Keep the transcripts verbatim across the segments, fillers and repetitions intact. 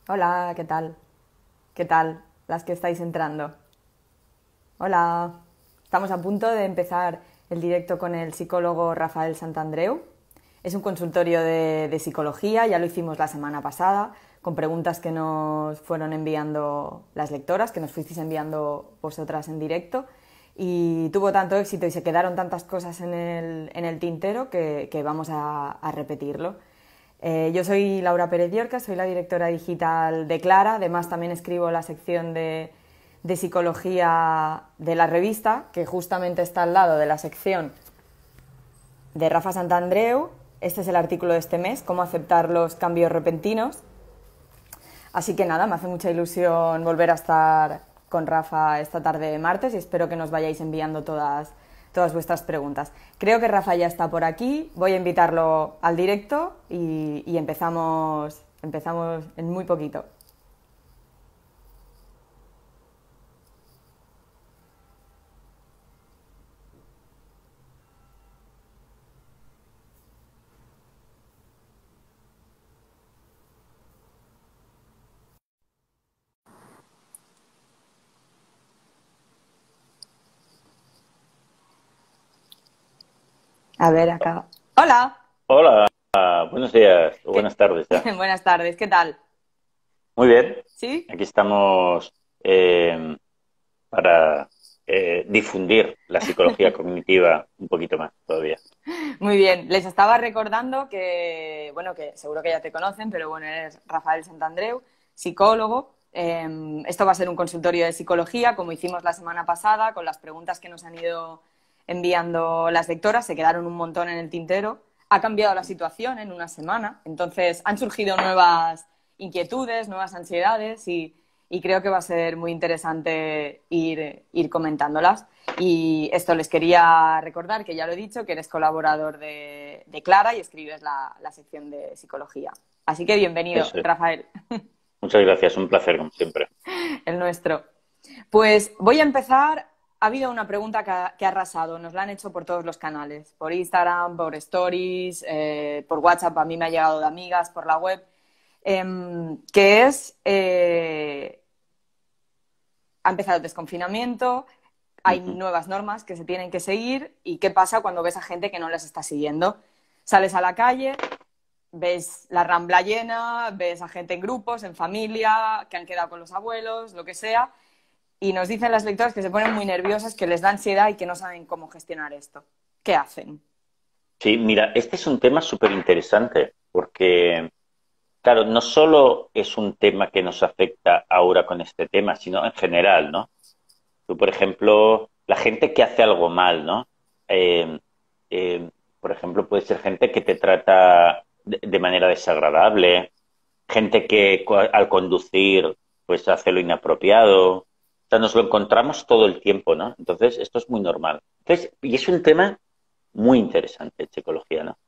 Hola, ¿qué tal? ¿Qué tal? Las que estáis entrando. Hola. Estamos a punto de empezar el directo con el psicólogo Rafael Santandreu. Es un consultorio de, de psicología, ya lo hicimos la semana pasada, con preguntas que nos fueron enviando las lectoras, que nos fuisteis enviando vosotras en directo. Y tuvo tanto éxito y se quedaron tantas cosas en el, en el tintero que, que vamos a, a repetirlo. Eh, yo soy Laura Pérez Llorca, soy la directora digital de Clara, además también escribo la sección de, de psicología de la revista, que justamente está al lado de la sección de Rafa Santandreu. Este es el artículo de este mes, cómo aceptar los cambios repentinos. Así que nada, me hace mucha ilusión volver a estar con Rafa esta tarde de martes y espero que nos vayáis enviando todas, todas vuestras preguntas. Creo que Rafa ya está por aquí, voy a invitarlo al directo y, y empezamos, empezamos en muy poquito. A ver, acá. ¡Hola! Hola, buenos días o ¿Qué? buenas tardes ya. Buenas tardes, ¿qué tal? Muy bien, ¿Sí? aquí estamos eh, para eh, difundir la psicología cognitiva un poquito más todavía. Muy bien, les estaba recordando que, bueno, que seguro que ya te conocen, pero bueno, eres Rafael Santandreu, psicólogo. Eh, esto va a ser un consultorio de psicología, como hicimos la semana pasada, con las preguntas que nos han ido enviando las lectoras, se quedaron un montón en el tintero. Ha cambiado la situación en una semana, entonces han surgido nuevas inquietudes, nuevas ansiedades y, y creo que va a ser muy interesante ir, ir comentándolas. Y esto les quería recordar, que ya lo he dicho, que eres colaborador de, de Clara y escribes la, la sección de psicología. Así que bienvenido, Eso es. Rafael, Muchas gracias, un placer como siempre. el nuestro. Pues voy a empezar. Ha habido una pregunta que ha, que ha arrasado, nos la han hecho por todos los canales, por Instagram, por Stories, eh, por WhatsApp, a mí me ha llegado de amigas, por la web, eh, que es, eh, ha empezado el desconfinamiento, hay Ujú. nuevas normas que se tienen que seguir y qué pasa cuando ves a gente que no las está siguiendo. Sales a la calle, ves la Rambla llena, ves a gente en grupos, en familia, que han quedado con los abuelos, lo que sea, y nos dicen las lectoras que se ponen muy nerviosas, que les da ansiedad y que no saben cómo gestionar esto. ¿Qué hacen? Sí, mira, este es un tema súper interesante porque, claro, no solo es un tema que nos afecta ahora con este tema, sino en general, ¿no? Tú, por ejemplo, la gente que hace algo mal, ¿no? Eh, eh, por ejemplo, puede ser gente que te trata de, de manera desagradable, gente que co- al conducir pues hace lo inapropiado. O sea, nos lo encontramos todo el tiempo, ¿no? Entonces, esto es muy normal. Entonces, y es un tema muy interesante, psicología, ¿no?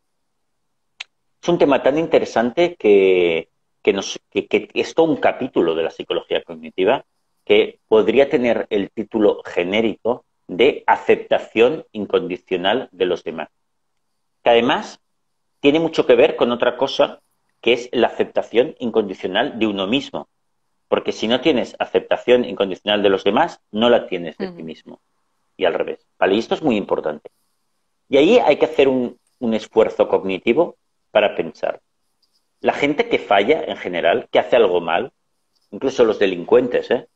Es un tema tan interesante que, que, nos, que, que es todo un capítulo de la psicología cognitiva que podría tener el título genérico de aceptación incondicional de los demás. Que además tiene mucho que ver con otra cosa, que es la aceptación incondicional de uno mismo. Porque si no tienes aceptación incondicional de los demás, no la tienes de ti Ujú. mismo. Y al revés. ¿Vale? Y esto es muy importante. Y ahí hay que hacer un, un esfuerzo cognitivo para pensar. La gente que falla en general, que hace algo mal, incluso los delincuentes, ¿eh?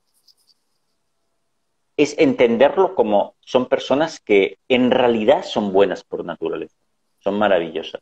Es entenderlo como son personas que en realidad son buenas por naturaleza, son maravillosas,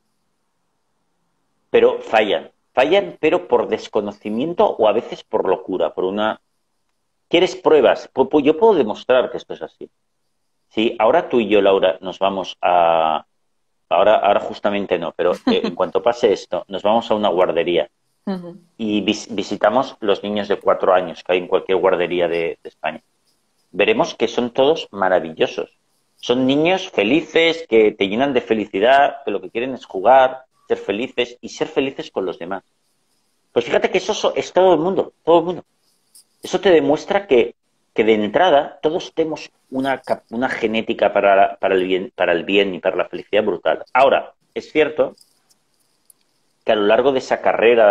pero fallan. Fallan, pero por desconocimiento o a veces por locura, por una... ¿Quieres pruebas? Pues, pues yo puedo demostrar que esto es así. Si ahora tú y yo, Laura, nos vamos a... Ahora, ahora justamente no, pero eh, en cuanto pase esto, nos vamos a una guardería Ujú. y vis visitamos los niños de cuatro años que hay en cualquier guardería de, de España. Veremos que son todos maravillosos. Son niños felices, que te llenan de felicidad, que lo que quieren es jugar, ser felices y ser felices con los demás. Pues fíjate que eso es todo el mundo, todo el mundo. Eso te demuestra que, que de entrada todos tenemos una, una genética para, para, el bien, para el bien y para la felicidad brutal. Ahora, es cierto que a lo largo de esa carrera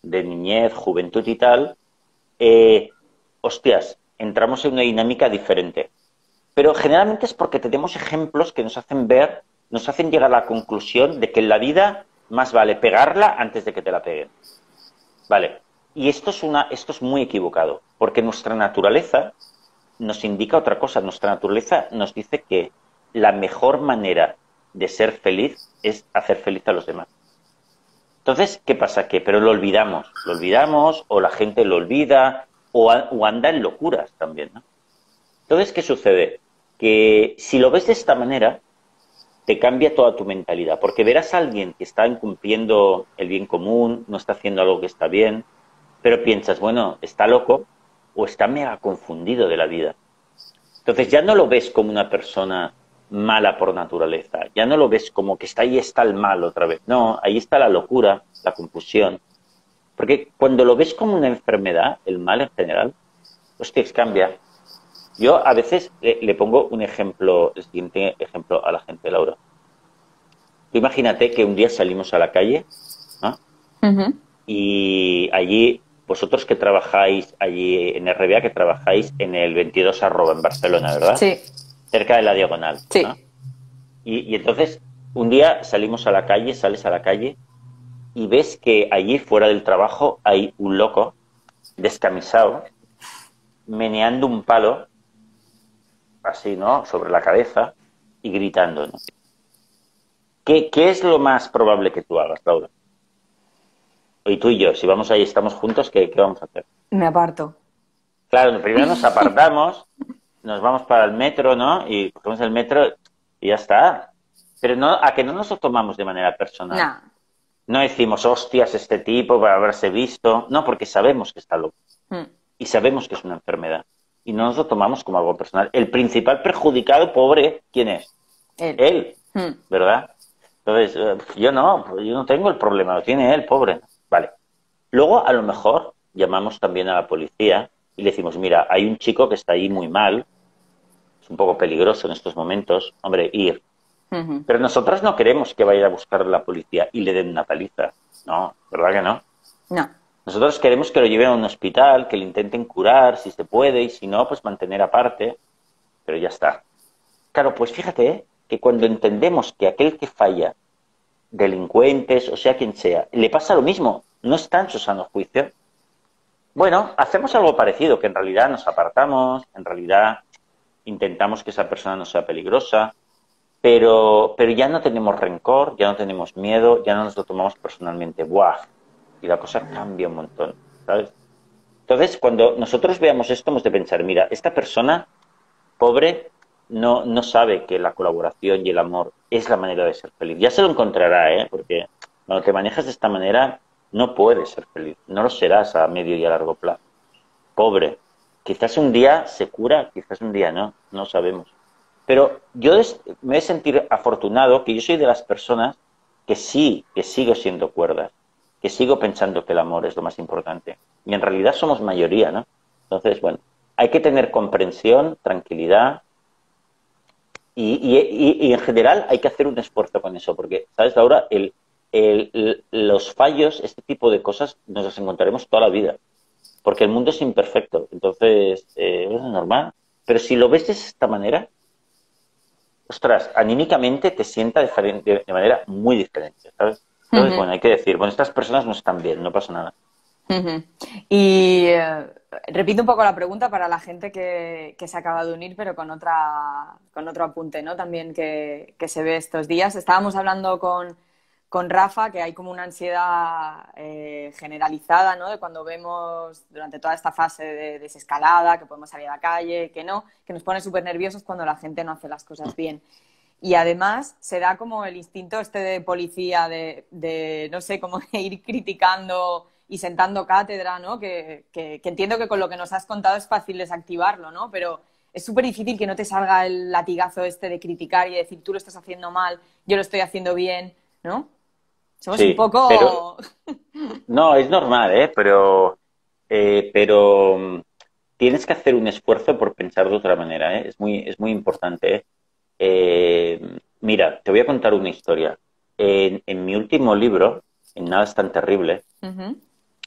de niñez, juventud y tal, eh, hostias, entramos en una dinámica diferente. Pero generalmente es porque tenemos ejemplos que nos hacen ver, nos hacen llegar a la conclusión de que en la vida más vale pegarla antes de que te la peguen. Vale. Y esto es, una, esto es muy equivocado, porque nuestra naturaleza nos indica otra cosa. Nuestra naturaleza nos dice que la mejor manera de ser feliz es hacer feliz a los demás. Entonces, ¿qué pasa? Que pero lo olvidamos, lo olvidamos, o la gente lo olvida, o, a, o anda en locuras también, ¿no? Entonces, ¿qué sucede? Que si lo ves de esta manera, te cambia toda tu mentalidad, porque verás a alguien que está incumpliendo el bien común, no está haciendo algo que está bien, pero piensas, bueno, está loco o está mega confundido de la vida. Entonces ya no lo ves como una persona mala por naturaleza, ya no lo ves como que está ahí está el mal otra vez. No, ahí está la locura, la confusión. Porque cuando lo ves como una enfermedad, el mal en general, hostias, cambia. Yo a veces le, le pongo un ejemplo, el siguiente ejemplo a la gente, Laura. Tú imagínate que un día salimos a la calle, ¿no? Uh-huh. Y allí, vosotros que trabajáis allí en R B A, que trabajáis en el veintidós arroba en Barcelona, ¿verdad? Sí. Cerca de la Diagonal. Sí. ¿No? Y, y entonces, un día salimos a la calle, sales a la calle y ves que allí fuera del trabajo hay un loco descamisado, meneando un palo, así, ¿no?, sobre la cabeza y gritando, ¿no? ¿Qué, qué es lo más probable que tú hagas, Laura? Y tú y yo, si vamos ahí, estamos juntos, ¿qué, qué vamos a hacer? Me aparto. Claro, primero nos apartamos, nos vamos para el metro, ¿no? Y cogemos el metro y ya está. Pero no, a que no nos lo tomamos de manera personal. No. No decimos, hostias, este tipo va a haberse visto. No, porque sabemos que está loco. Mm. Y sabemos que es una enfermedad. Y no nos lo tomamos como algo personal. El principal perjudicado, pobre, ¿quién es? Él. Él, Mm. ¿verdad? Entonces, yo no, yo no tengo el problema, lo tiene él, pobre. Vale. Luego, a lo mejor, llamamos también a la policía y le decimos, mira, hay un chico que está ahí muy mal, es un poco peligroso en estos momentos, hombre, ir. Uh-huh. Pero nosotros no queremos que vaya a buscar la policía y le den una paliza. No, ¿verdad que no? No. Nosotros queremos que lo lleven a un hospital, que le intenten curar si se puede y si no, pues mantener aparte, pero ya está. Claro, pues fíjate, ¿eh?, que cuando entendemos que aquel que falla, delincuentes, o sea quien sea, le pasa lo mismo, no está en su sano juicio. Bueno, hacemos algo parecido, que en realidad nos apartamos, en realidad intentamos que esa persona no sea peligrosa, pero, pero ya no tenemos rencor, ya no tenemos miedo, ya no nos lo tomamos personalmente. ¡Buah! Y la cosa cambia un montón, ¿sabes? Entonces, cuando nosotros veamos esto, hemos de pensar, mira, esta persona, pobre, no, no sabe que la colaboración y el amor es la manera de ser feliz. Ya se lo encontrará, ¿eh? Porque cuando te manejas de esta manera, no puedes ser feliz. No lo serás a medio y a largo plazo. Pobre. Quizás un día se cura, quizás un día no, no sabemos. Pero yo me voy a sentir afortunado que yo soy de las personas que sí, que sigo siendo cuerdas, que sigo pensando que el amor es lo más importante. Y en realidad somos mayoría, ¿no? Entonces, bueno, hay que tener comprensión, tranquilidad y, y, y, y en general hay que hacer un esfuerzo con eso, porque, ¿sabes, Laura? El, el, el, los fallos, este tipo de cosas, nos los encontraremos toda la vida, porque el mundo es imperfecto, entonces eh, es normal. Pero si lo ves de esta manera, ostras, anímicamente te sienta diferente, de manera muy diferente, ¿sabes? Entonces, uh-huh. bueno, hay que decir, bueno, estas personas no están bien, no pasa nada. Uh-huh. Y eh, repito un poco la pregunta para la gente que, que se acaba de unir, pero con otra con otro apunte, ¿no? También que, que se ve estos días. Estábamos hablando con, con Rafa que hay como una ansiedad eh, generalizada, ¿no? De cuando vemos durante toda esta fase de desescalada, que podemos salir a la calle, que no, que nos pone súper nerviosos cuando la gente no hace las cosas bien. Y además se da como el instinto este de policía, de, de no sé, como de ir criticando y sentando cátedra, ¿no? Que, que, que entiendo que con lo que nos has contado es fácil desactivarlo, ¿no? Pero es súper difícil que no te salga el latigazo este de criticar y decir, tú lo estás haciendo mal, yo lo estoy haciendo bien, ¿no? Somos sí, un poco... Pero... No, es normal, ¿eh? Pero, eh, pero tienes que hacer un esfuerzo por pensar de otra manera, ¿eh? Es muy, es muy importante, ¿eh? Eh, mira, te voy a contar una historia. En, en mi último libro, en Nada es tan terrible, uh-huh.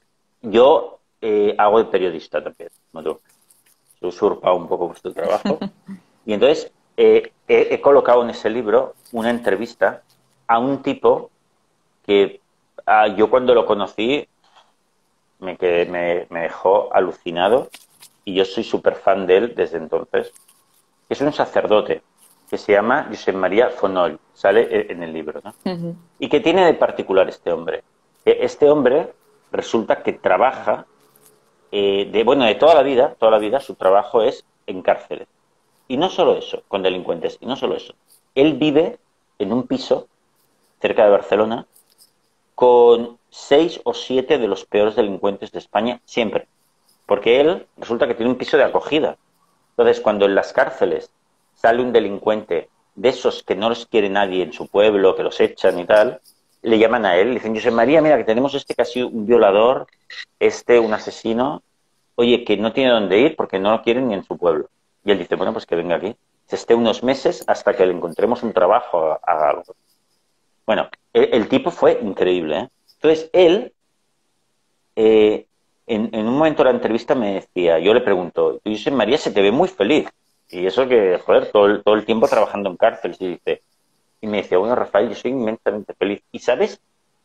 yo eh, hago de periodista también, como tú. He usurpado un poco vuestro trabajo. Y entonces eh, he, he colocado en ese libro una entrevista a un tipo que ah, yo cuando lo conocí me, quedé, me, me dejó alucinado y yo soy súper fan de él desde entonces. Es un sacerdote que se llama Josep María Fonoll, sale en el libro, ¿no? Uh-huh. ¿Y qué tiene de particular este hombre? Este hombre resulta que trabaja, eh, de bueno, de toda la vida, toda la vida su trabajo es en cárceles. Y no solo eso, con delincuentes, y no solo eso. Él vive en un piso cerca de Barcelona con seis o siete de los peores delincuentes de España siempre. Porque él resulta que tiene un piso de acogida. Entonces, cuando en las cárceles sale un delincuente de esos que no los quiere nadie en su pueblo, que los echan y tal, le llaman a él, le dicen, Josep María, mira, que tenemos este que ha sido un violador, este un asesino, oye, que no tiene dónde ir porque no lo quieren ni en su pueblo. Y él dice, bueno, pues que venga aquí. Se esté unos meses hasta que le encontremos un trabajo, haga algo. Bueno, el, el tipo fue increíble, ¿eh? Entonces, él, eh, en, en un momento de la entrevista me decía, yo le pregunto, Josep María, se te ve muy feliz. Y eso que, joder, todo el, todo el tiempo trabajando en cárceles. Y, dice, y me decía, bueno, Rafael, yo soy inmensamente feliz. ¿Y sabes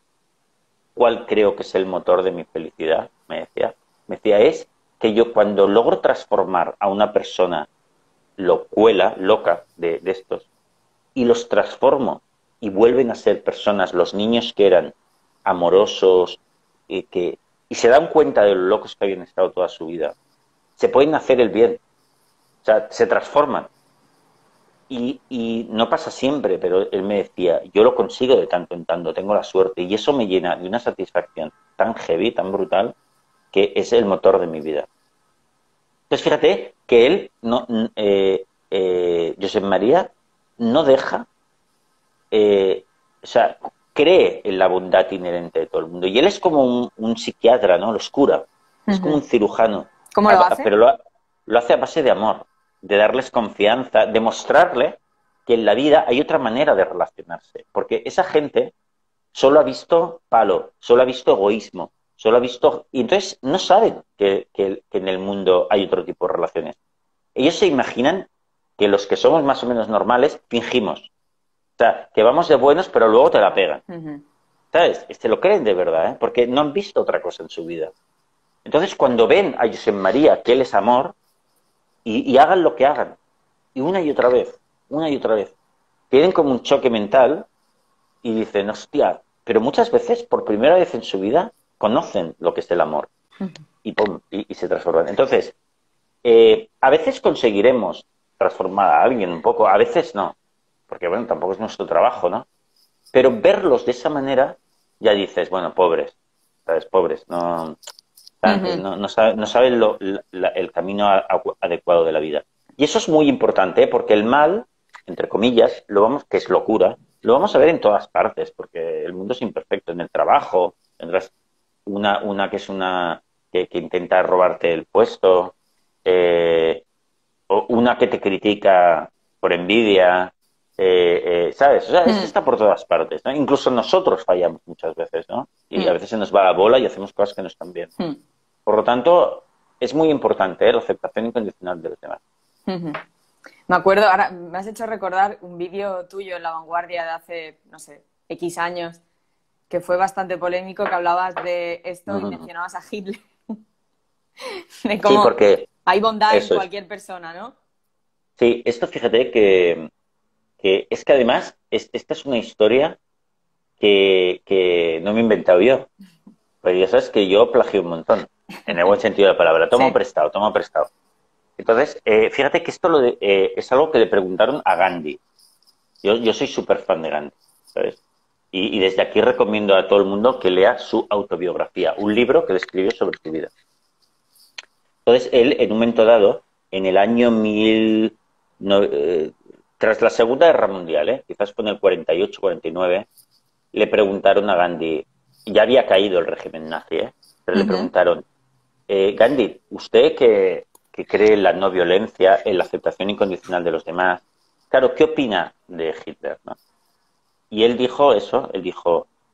cuál creo que es el motor de mi felicidad? Me decía. Me decía, es que yo cuando logro transformar a una persona locuela, loca de, de estos, y los transformo y vuelven a ser personas, los niños que eran amorosos, y, que, y se dan cuenta de lo locos que habían estado toda su vida, se pueden hacer el bien. O sea, se transforman. Y, y no pasa siempre, pero él me decía, yo lo consigo de tanto en tanto, tengo la suerte. Y eso me llena de una satisfacción tan heavy, tan brutal, que es el motor de mi vida. Entonces, fíjate que él, no, eh, eh, Josep María, no deja, eh, o sea, cree en la bondad inherente de todo el mundo. Y él es como un, un psiquiatra, ¿no? Los cura. Es uh-huh. como un cirujano. ¿Cómo lo hace? Pero lo, lo hace a base de amor, de darles confianza, de mostrarle que en la vida hay otra manera de relacionarse. Porque esa gente solo ha visto palo, solo ha visto egoísmo, solo ha visto... Y entonces no saben que, que, que en el mundo hay otro tipo de relaciones. Ellos se imaginan que los que somos más o menos normales fingimos. O sea, que vamos de buenos, pero luego te la pegan. Uh-huh. ¿Sabes? Se lo creen de verdad, ¿eh? Porque no han visto otra cosa en su vida. Entonces, cuando ven a Josep María, que él es amor, y, y hagan lo que hagan, y una y otra vez, una y otra vez, tienen como un choque mental y dicen, hostia, pero muchas veces, por primera vez en su vida, conocen lo que es el amor. Uh-huh. Y pum, y, y se transforman. Entonces, eh, a veces conseguiremos transformar a alguien un poco, a veces no, porque bueno, tampoco es nuestro trabajo, ¿no? Pero verlos de esa manera, ya dices, bueno, pobres, ¿sabes? Pobres, no... Uh-huh. No, no saben no sabe lo, la, el camino a, a, adecuado de la vida. Y eso es muy importante, ¿eh? Porque el mal, entre comillas, lo vamos, que es locura, lo vamos a ver en todas partes, porque el mundo es imperfecto. En el trabajo, tendrás una, una que es una que, que intenta robarte el puesto, eh, o una que te critica por envidia, eh, eh, ¿sabes? O sea, mm. está por todas partes, ¿no? Incluso nosotros fallamos muchas veces, ¿no? Y mm. a veces se nos va la bola y hacemos cosas que no están bien. Mm. Por lo tanto, es muy importante, ¿eh? La aceptación incondicional de los demás. Mm-hmm. Me acuerdo, ahora me has hecho recordar un vídeo tuyo en La Vanguardia de hace, no sé, X años, que fue bastante polémico, que hablabas de esto mm-hmm. y mencionabas a Hitler. De cómo sí, porque hay bondad en cualquier es. persona, ¿no? Sí, esto fíjate que, que es que además es, esta es una historia que, que no me he inventado yo. Pero ya sabes que yo plagio un montón, en el buen sentido de la palabra. Tomo sí. prestado, tomo prestado. Entonces, eh, fíjate que esto lo de, eh, es algo que le preguntaron a Gandhi. Yo, yo soy súper fan de Gandhi, ¿sabes? Y, y desde aquí recomiendo a todo el mundo que lea su autobiografía, un libro que le escribió sobre su vida. Entonces, él, en un momento dado, en el año mil... No, eh, tras la Segunda Guerra Mundial, ¿eh? Quizás con el cuarenta y ocho, cuarenta y nueve, le preguntaron a Gandhi, ya había caído el régimen nazi, ¿eh? Pero uh-huh. le preguntaron, eh, Gandhi, usted que, que cree en la no violencia, en la aceptación incondicional de los demás, claro, ¿qué opina de Hitler, ¿no? Y él dijo eso, él dijo,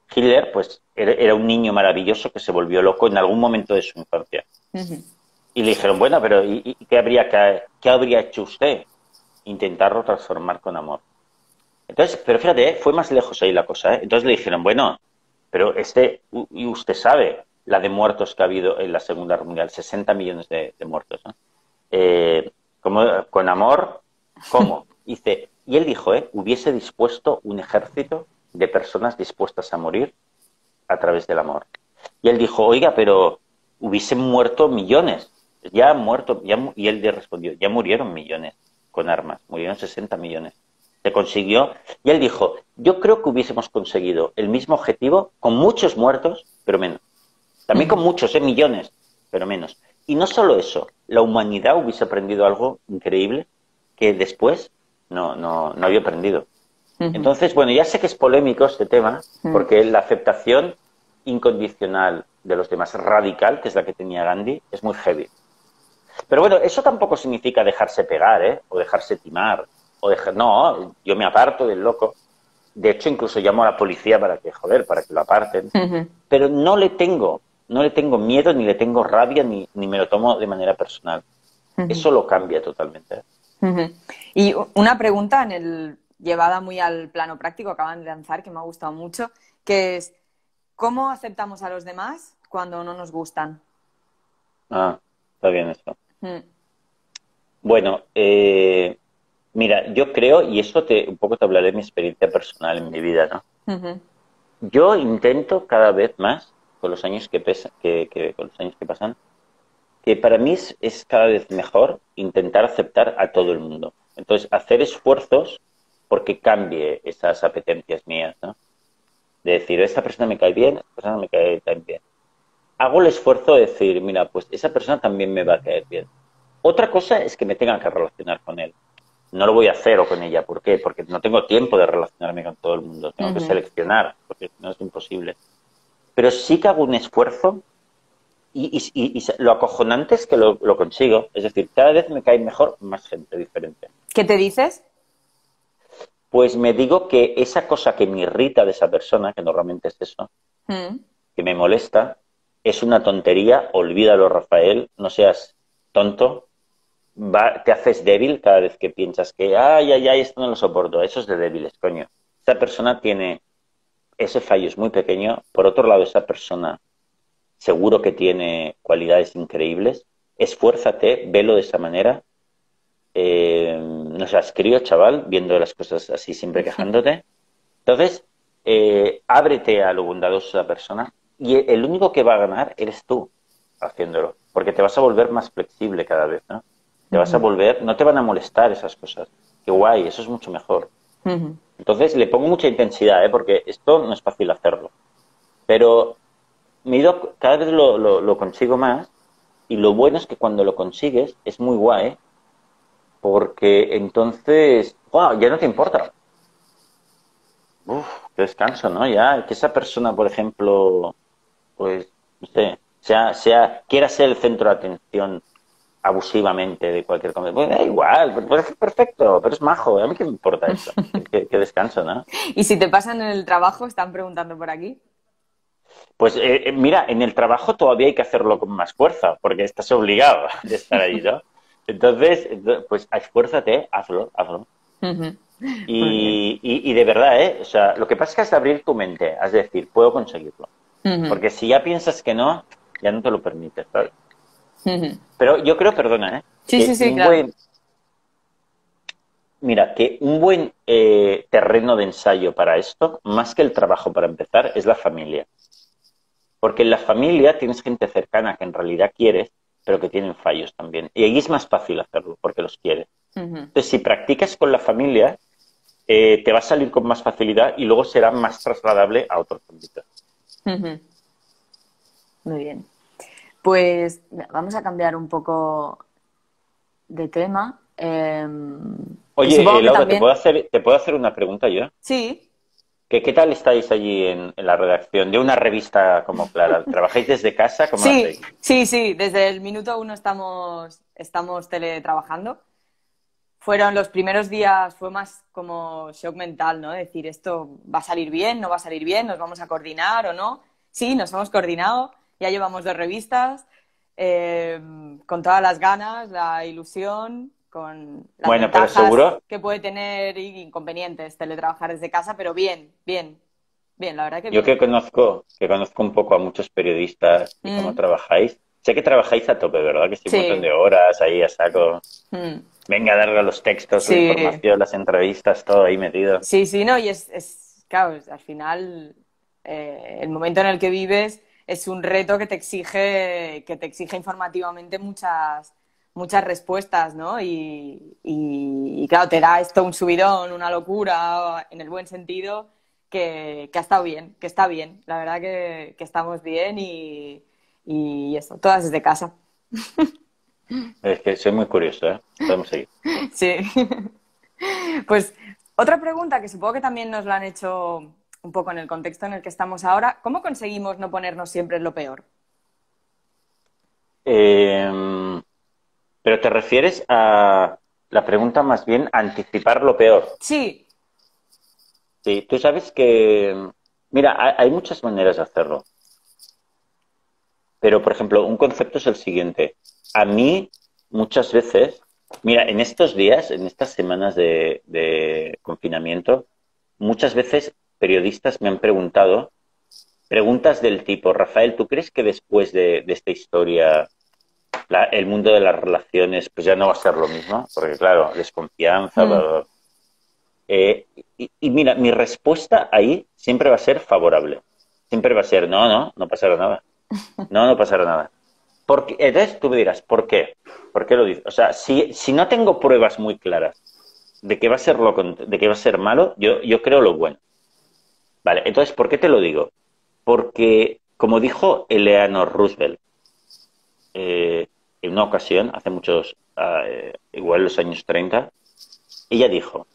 Hitler, pues, era, era un niño maravilloso que se volvió loco en algún momento de su infancia. Ujú. Y le dijeron, bueno, pero ¿y, y qué habría, que, qué habría hecho usted? Intentarlo transformar con amor. Entonces, pero fíjate, ¿eh? Fue más lejos ahí la cosa, ¿eh? Entonces le dijeron, bueno, pero este, y usted sabe la de muertos que ha habido en la Segunda Guerra Mundial, sesenta millones de, de muertos, ¿no? Eh, ¿cómo, con amor, ¿cómo? Dice, y él dijo, ¿eh? Hubiese dispuesto un ejército de personas dispuestas a morir a través del amor. Y él dijo, oiga, pero hubiesen muerto millones, ya han muerto, ya, y él le respondió, ya murieron millones con armas, murieron sesenta millones. Se consiguió, y él dijo, yo creo que hubiésemos conseguido el mismo objetivo con muchos muertos, pero menos. También con muchos, ¿eh? Millones, pero menos. Y no solo eso, la humanidad hubiese aprendido algo increíble que después no, no, no había aprendido. Entonces, bueno, ya sé que es polémico este tema, porque la aceptación incondicional de los demás, radical, que es la que tenía Gandhi, es muy heavy. Pero bueno, eso tampoco significa dejarse pegar, ¿eh? O dejarse timar, o dejar... No, yo me aparto del loco. De hecho, incluso llamo a la policía para que, joder, para que lo aparten. Uh-huh. Pero no le tengo, no le tengo miedo, ni le tengo rabia, ni, ni me lo tomo de manera personal. Uh-huh. Eso lo cambia totalmente. Uh-huh. Y una pregunta en el... llevada muy al plano práctico, acaban de lanzar, que me ha gustado mucho, que es, ¿cómo aceptamos a los demás cuando no nos gustan? Ah, está bien eso. Mm. Bueno, eh, mira, yo creo, y esto te, un poco te hablaré de mi experiencia personal en mi vida, ¿no? Uh-huh. Yo intento cada vez más, con los años que, pesa, que, que, con los años que pasan, que para mí es, es cada vez mejor intentar aceptar a todo el mundo. Entonces, hacer esfuerzos porque cambie esas apetencias mías, ¿no? De decir, esta persona me cae bien, esta persona me cae tan bien. Hago el esfuerzo de decir, mira, pues esa persona también me va a caer bien. Otra cosa es que me tenga que relacionar con él. No lo voy a hacer o con ella. ¿Por qué? Porque no tengo tiempo de relacionarme con todo el mundo. Tengo uh-huh. que seleccionar, porque no es imposible. Pero sí que hago un esfuerzo y, y, y, y lo acojonante es que lo, lo consigo. Es decir, cada vez me cae mejor más gente diferente. ¿Qué te dices? Pues me digo que esa cosa que me irrita de esa persona, que normalmente es eso, mm. que me molesta, es una tontería, olvídalo, Rafael, no seas tonto, va, te haces débil cada vez que piensas que, ay, ay, ay, esto no lo soporto, eso es de débiles, coño. Esa persona tiene, ese fallo es muy pequeño, por otro lado, esa persona seguro que tiene cualidades increíbles, esfuérzate, velo de esa manera. Eh, no seas crío, chaval, viendo las cosas así siempre quejándote. Entonces, eh, ábrete a lo bondadoso de la persona y el único que va a ganar eres tú haciéndolo, porque te vas a volver más flexible cada vez, ¿no? Te uh-huh. vas a volver, no te van a molestar esas cosas. Qué guay, eso es mucho mejor. Uh-huh. Entonces, le pongo mucha intensidad, ¿eh? Porque esto no es fácil hacerlo. Pero me he ido, cada vez lo, lo, lo consigo más y lo bueno es que cuando lo consigues es muy guay, ¿eh? Porque entonces, wow, ya no te importa. Uf, qué descanso, ¿no? Ya, que esa persona, por ejemplo, pues, no sé, sea, sea, quiera ser el centro de atención abusivamente de cualquier cosa. Pues da igual, pues es perfecto, pero es majo. A mí qué me importa eso. qué, qué descanso, ¿no? ¿Y si te pasan en el trabajo? Están preguntando por aquí. Pues eh, mira, en el trabajo todavía hay que hacerlo con más fuerza, porque estás obligado a estar ahí, ¿no? Entonces, pues esfuérzate, hazlo, hazlo. Uh-huh. Y, y, y de verdad, ¿eh? O sea, lo que pasa es que has de abrir tu mente, has de decir, puedo conseguirlo. Uh-huh. Porque si ya piensas que no, ya no te lo permites, ¿sabes? Uh-huh. Pero yo creo, perdona, ¿eh? Sí, que sí, sí, un claro. Buen, mira, que un buen eh, terreno de ensayo para esto, más que el trabajo para empezar, es la familia. Porque en la familia tienes gente cercana que en realidad quieres, pero que tienen fallos también. Y ahí es más fácil hacerlo, porque los quieres. Uh-huh. Entonces, si practicas con la familia, eh, te va a salir con más facilidad y luego será más trasladable a otros ámbitos. Uh-huh. Muy bien. Pues vamos a cambiar un poco de tema. Eh, Oye, eh, Laura, también... ¿te, puedo hacer, ¿te puedo hacer una pregunta yo? Sí. ¿Qué, qué tal estáis allí en, en la redacción de una revista como Clara? ¿Trabajáis desde casa? ¿Cómo sí, lo hacéis? sí, sí. Desde el minuto uno estamos, estamos teletrabajando. fueron los primeros días, fue más como shock mental, ¿no? Decir, esto va a salir bien, no va a salir bien, nos vamos a coordinar o no. Sí, nos hemos coordinado, ya llevamos dos revistas, eh, con todas las ganas, la ilusión, con las Bueno, pero ventajas seguro, que puede tener y inconvenientes teletrabajar desde casa, pero bien, bien, bien, la verdad que yo bien. que conozco, que conozco un poco a muchos periodistas y cómo Mm, trabajáis, sé que trabajáis a tope, ¿verdad? Que sí, un montón sí, de horas ahí a saco. mm, Venga a darle los textos, la sí, información, las entrevistas, todo ahí metido. sí, sí, no, y es, es claro, es- al final eh, el momento en el que vives es un reto que te exige, que te exige informativamente muchas, muchas respuestas, ¿no? Y, y- y, claro, te da esto un subidón, una locura, en el buen sentido, que, que ha estado bien, que está bien. La verdad que, que estamos bien y, y eso, todas desde casa. Es que soy muy curioso, ¿eh? Podemos seguir. Sí. Pues otra pregunta que supongo que también nos la han hecho un poco en el contexto en el que estamos ahora. ¿Cómo conseguimos no ponernos siempre en lo peor? Eh, pero te refieres a la pregunta más bien anticipar lo peor. Sí. Sí, tú sabes que, mira, hay, hay muchas maneras de hacerlo, pero por ejemplo, un concepto es el siguiente. A mí, muchas veces, mira, en estos días, en estas semanas de, de confinamiento, muchas veces periodistas me han preguntado preguntas del tipo, Rafael, ¿tú crees que después de, de esta historia la- el mundo de las relaciones pues ya no va a ser lo mismo? Porque claro, desconfianza, bla, Mm, bla, bla. Eh, y, y mira, mi respuesta ahí siempre va a ser favorable. Siempre va a ser, no, no, no pasará nada. No, no pasará nada. Porque, entonces tú me dirás, ¿por qué? ¿Por qué lo dices? O sea, si, si no tengo pruebas muy claras de que va a ser lo con- de que va a ser malo, yo, yo creo lo bueno. Vale, entonces, ¿por qué te lo digo? Porque, como dijo Eleanor Roosevelt, eh, en una ocasión, hace muchos, eh, igual los años treinta, ella dijo,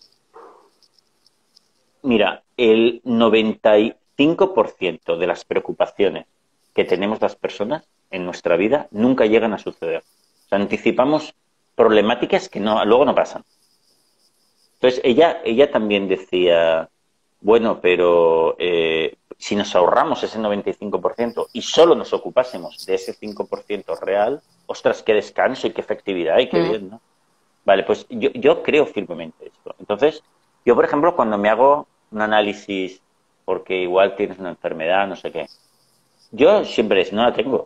mira, el noventa y cinco por ciento de las preocupaciones que tenemos las personas en nuestra vida nunca llegan a suceder. O sea, anticipamos problemáticas que no, luego no pasan. Entonces, ella, ella también decía, bueno, pero eh, si nos ahorramos ese noventa y cinco por ciento y solo nos ocupásemos de ese cinco por ciento real, ostras, qué descanso y qué efectividad y qué mm, bien, ¿no? Vale, pues yo, yo creo firmemente esto. Entonces, yo, por ejemplo, cuando me hago un análisis porque igual tienes una enfermedad, no sé qué, yo siempre es, no la tengo.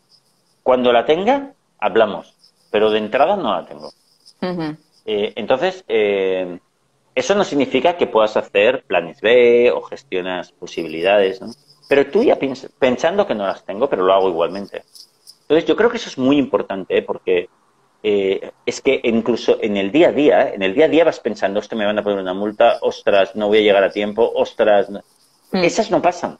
Cuando la tenga, hablamos, pero de entrada no la tengo. ujú, Eh, entonces, eh, eso no significa que puedas hacer planes B o gestionas posibilidades, ¿no? Pero tú ya piens pensando que no las tengo, pero lo hago igualmente. Entonces, yo creo que eso es muy importante, ¿eh? Porque eh, es que incluso en el día a día, ¿eh? En el día a día vas pensando, ostras, me van a poner una multa, ostras, no voy a llegar a tiempo, ostras. No. mm, Esas no pasan.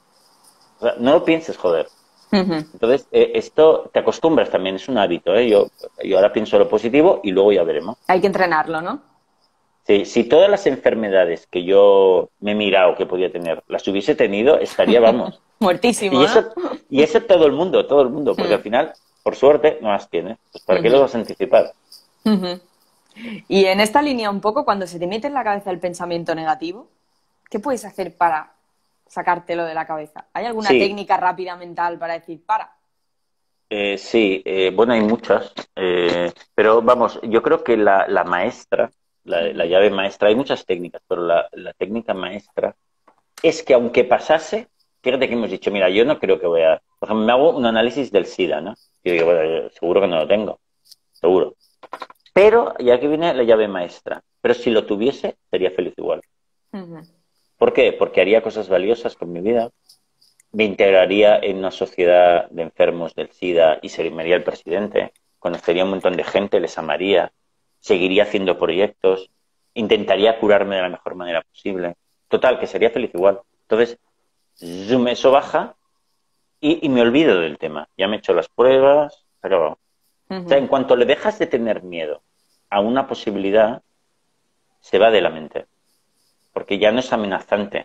O sea, no lo pienses, joder. ujú. Entonces, eh, esto te acostumbras también, es un hábito, ¿eh? Yo, yo ahora pienso lo positivo y luego ya veremos. Hay que entrenarlo, ¿no? Sí, si todas las enfermedades que yo me he mirado que podía tener las hubiese tenido, estaría, vamos. Y Muertísimo, ¿no? eso, y eso todo el mundo, todo el mundo, porque al Mm, final, por suerte, no las tiene. Pues ¿para qué lo ujú, vas a anticipar? ujú. Y en esta línea un poco, cuando se te mete en la cabeza el pensamiento negativo, ¿qué puedes hacer para sacártelo de la cabeza? ¿Hay alguna Sí, técnica rápida mental para decir, para? eh, sí, eh, bueno, hay muchas, eh, pero vamos, yo creo que la, la maestra, la, la Ujú, llave maestra, hay muchas técnicas, pero la, la técnica maestra es que aunque pasase, fíjate que hemos dicho, mira, yo no creo que voy a, por ejemplo, me hago un análisis del SIDA, ¿no? Y digo, bueno, yo seguro que no lo tengo, seguro. Pero ya que viene la llave maestra, pero si lo tuviese, sería feliz igual. ujú, ¿Por qué? Porque haría cosas valiosas con mi vida, me integraría en una sociedad de enfermos del SIDA y sería el presidente, conocería un montón de gente, les amaría, seguiría haciendo proyectos, intentaría curarme de la mejor manera posible. Total, que sería feliz igual. Entonces, zoom, eso baja y, y me olvido del tema. Ya me he hecho las pruebas, se ha acabado. O sea, ujú, en cuanto le dejas de tener miedo a una posibilidad, se va de la mente, porque ya no es amenazante,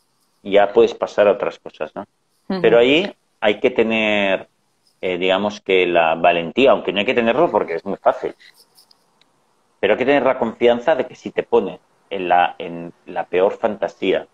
ya puedes pasar a otras cosas, ¿no? Pero ujú. ahí hay que tener, eh, digamos que la valentía, aunque no hay que tenerlo porque es muy fácil, Pero hay que tener la confianza de que si te pones en la, en la peor fantasía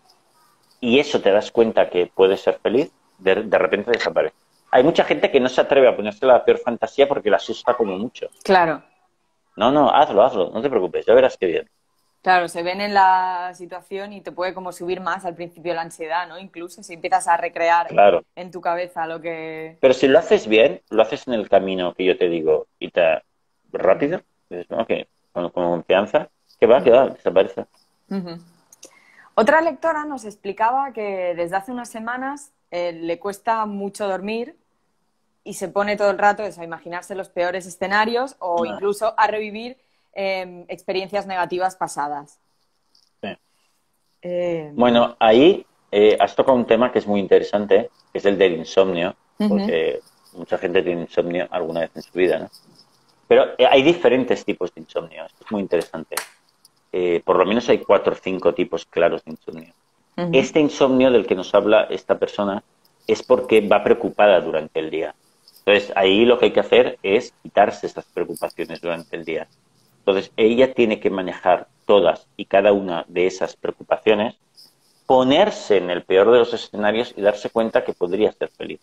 y eso te das cuenta que puedes ser feliz, de, de repente desaparece. Hay mucha gente que no se atreve a ponerse la peor fantasía porque la asusta como mucho. Claro. No, no, hazlo, hazlo, no te preocupes, ya verás qué bien. Claro, se ven en la situación y te puede como subir más al principio la ansiedad, ¿no? Incluso si empiezas a recrear Claro. en tu cabeza lo que... Pero si lo haces bien, lo haces en el camino que yo te digo y te rápido, dices, no, que con, con confianza, que va, que va, desaparece. Uh-huh. Otra lectora nos explicaba que desde hace unas semanas eh, le cuesta mucho dormir y se pone todo el rato eso, a imaginarse los peores escenarios o Ah, incluso a revivir eh, experiencias negativas pasadas. sí. Eh, Bueno, ahí eh, has tocado un tema que es muy interesante, que es el del insomnio, uh-huh. porque mucha gente tiene insomnio alguna vez en su vida, ¿no? Pero eh, hay diferentes tipos de insomnio, esto es muy interesante. Eh, por lo menos hay cuatro o cinco tipos claros de insomnio. Uh-huh. Este insomnio del que nos habla esta persona es porque va preocupada durante el día. Entonces, ahí lo que hay que hacer es quitarse estas preocupaciones durante el día. Entonces, ella tiene que manejar todas y cada una de esas preocupaciones, ponerse en el peor de los escenarios y darse cuenta que podría ser feliz.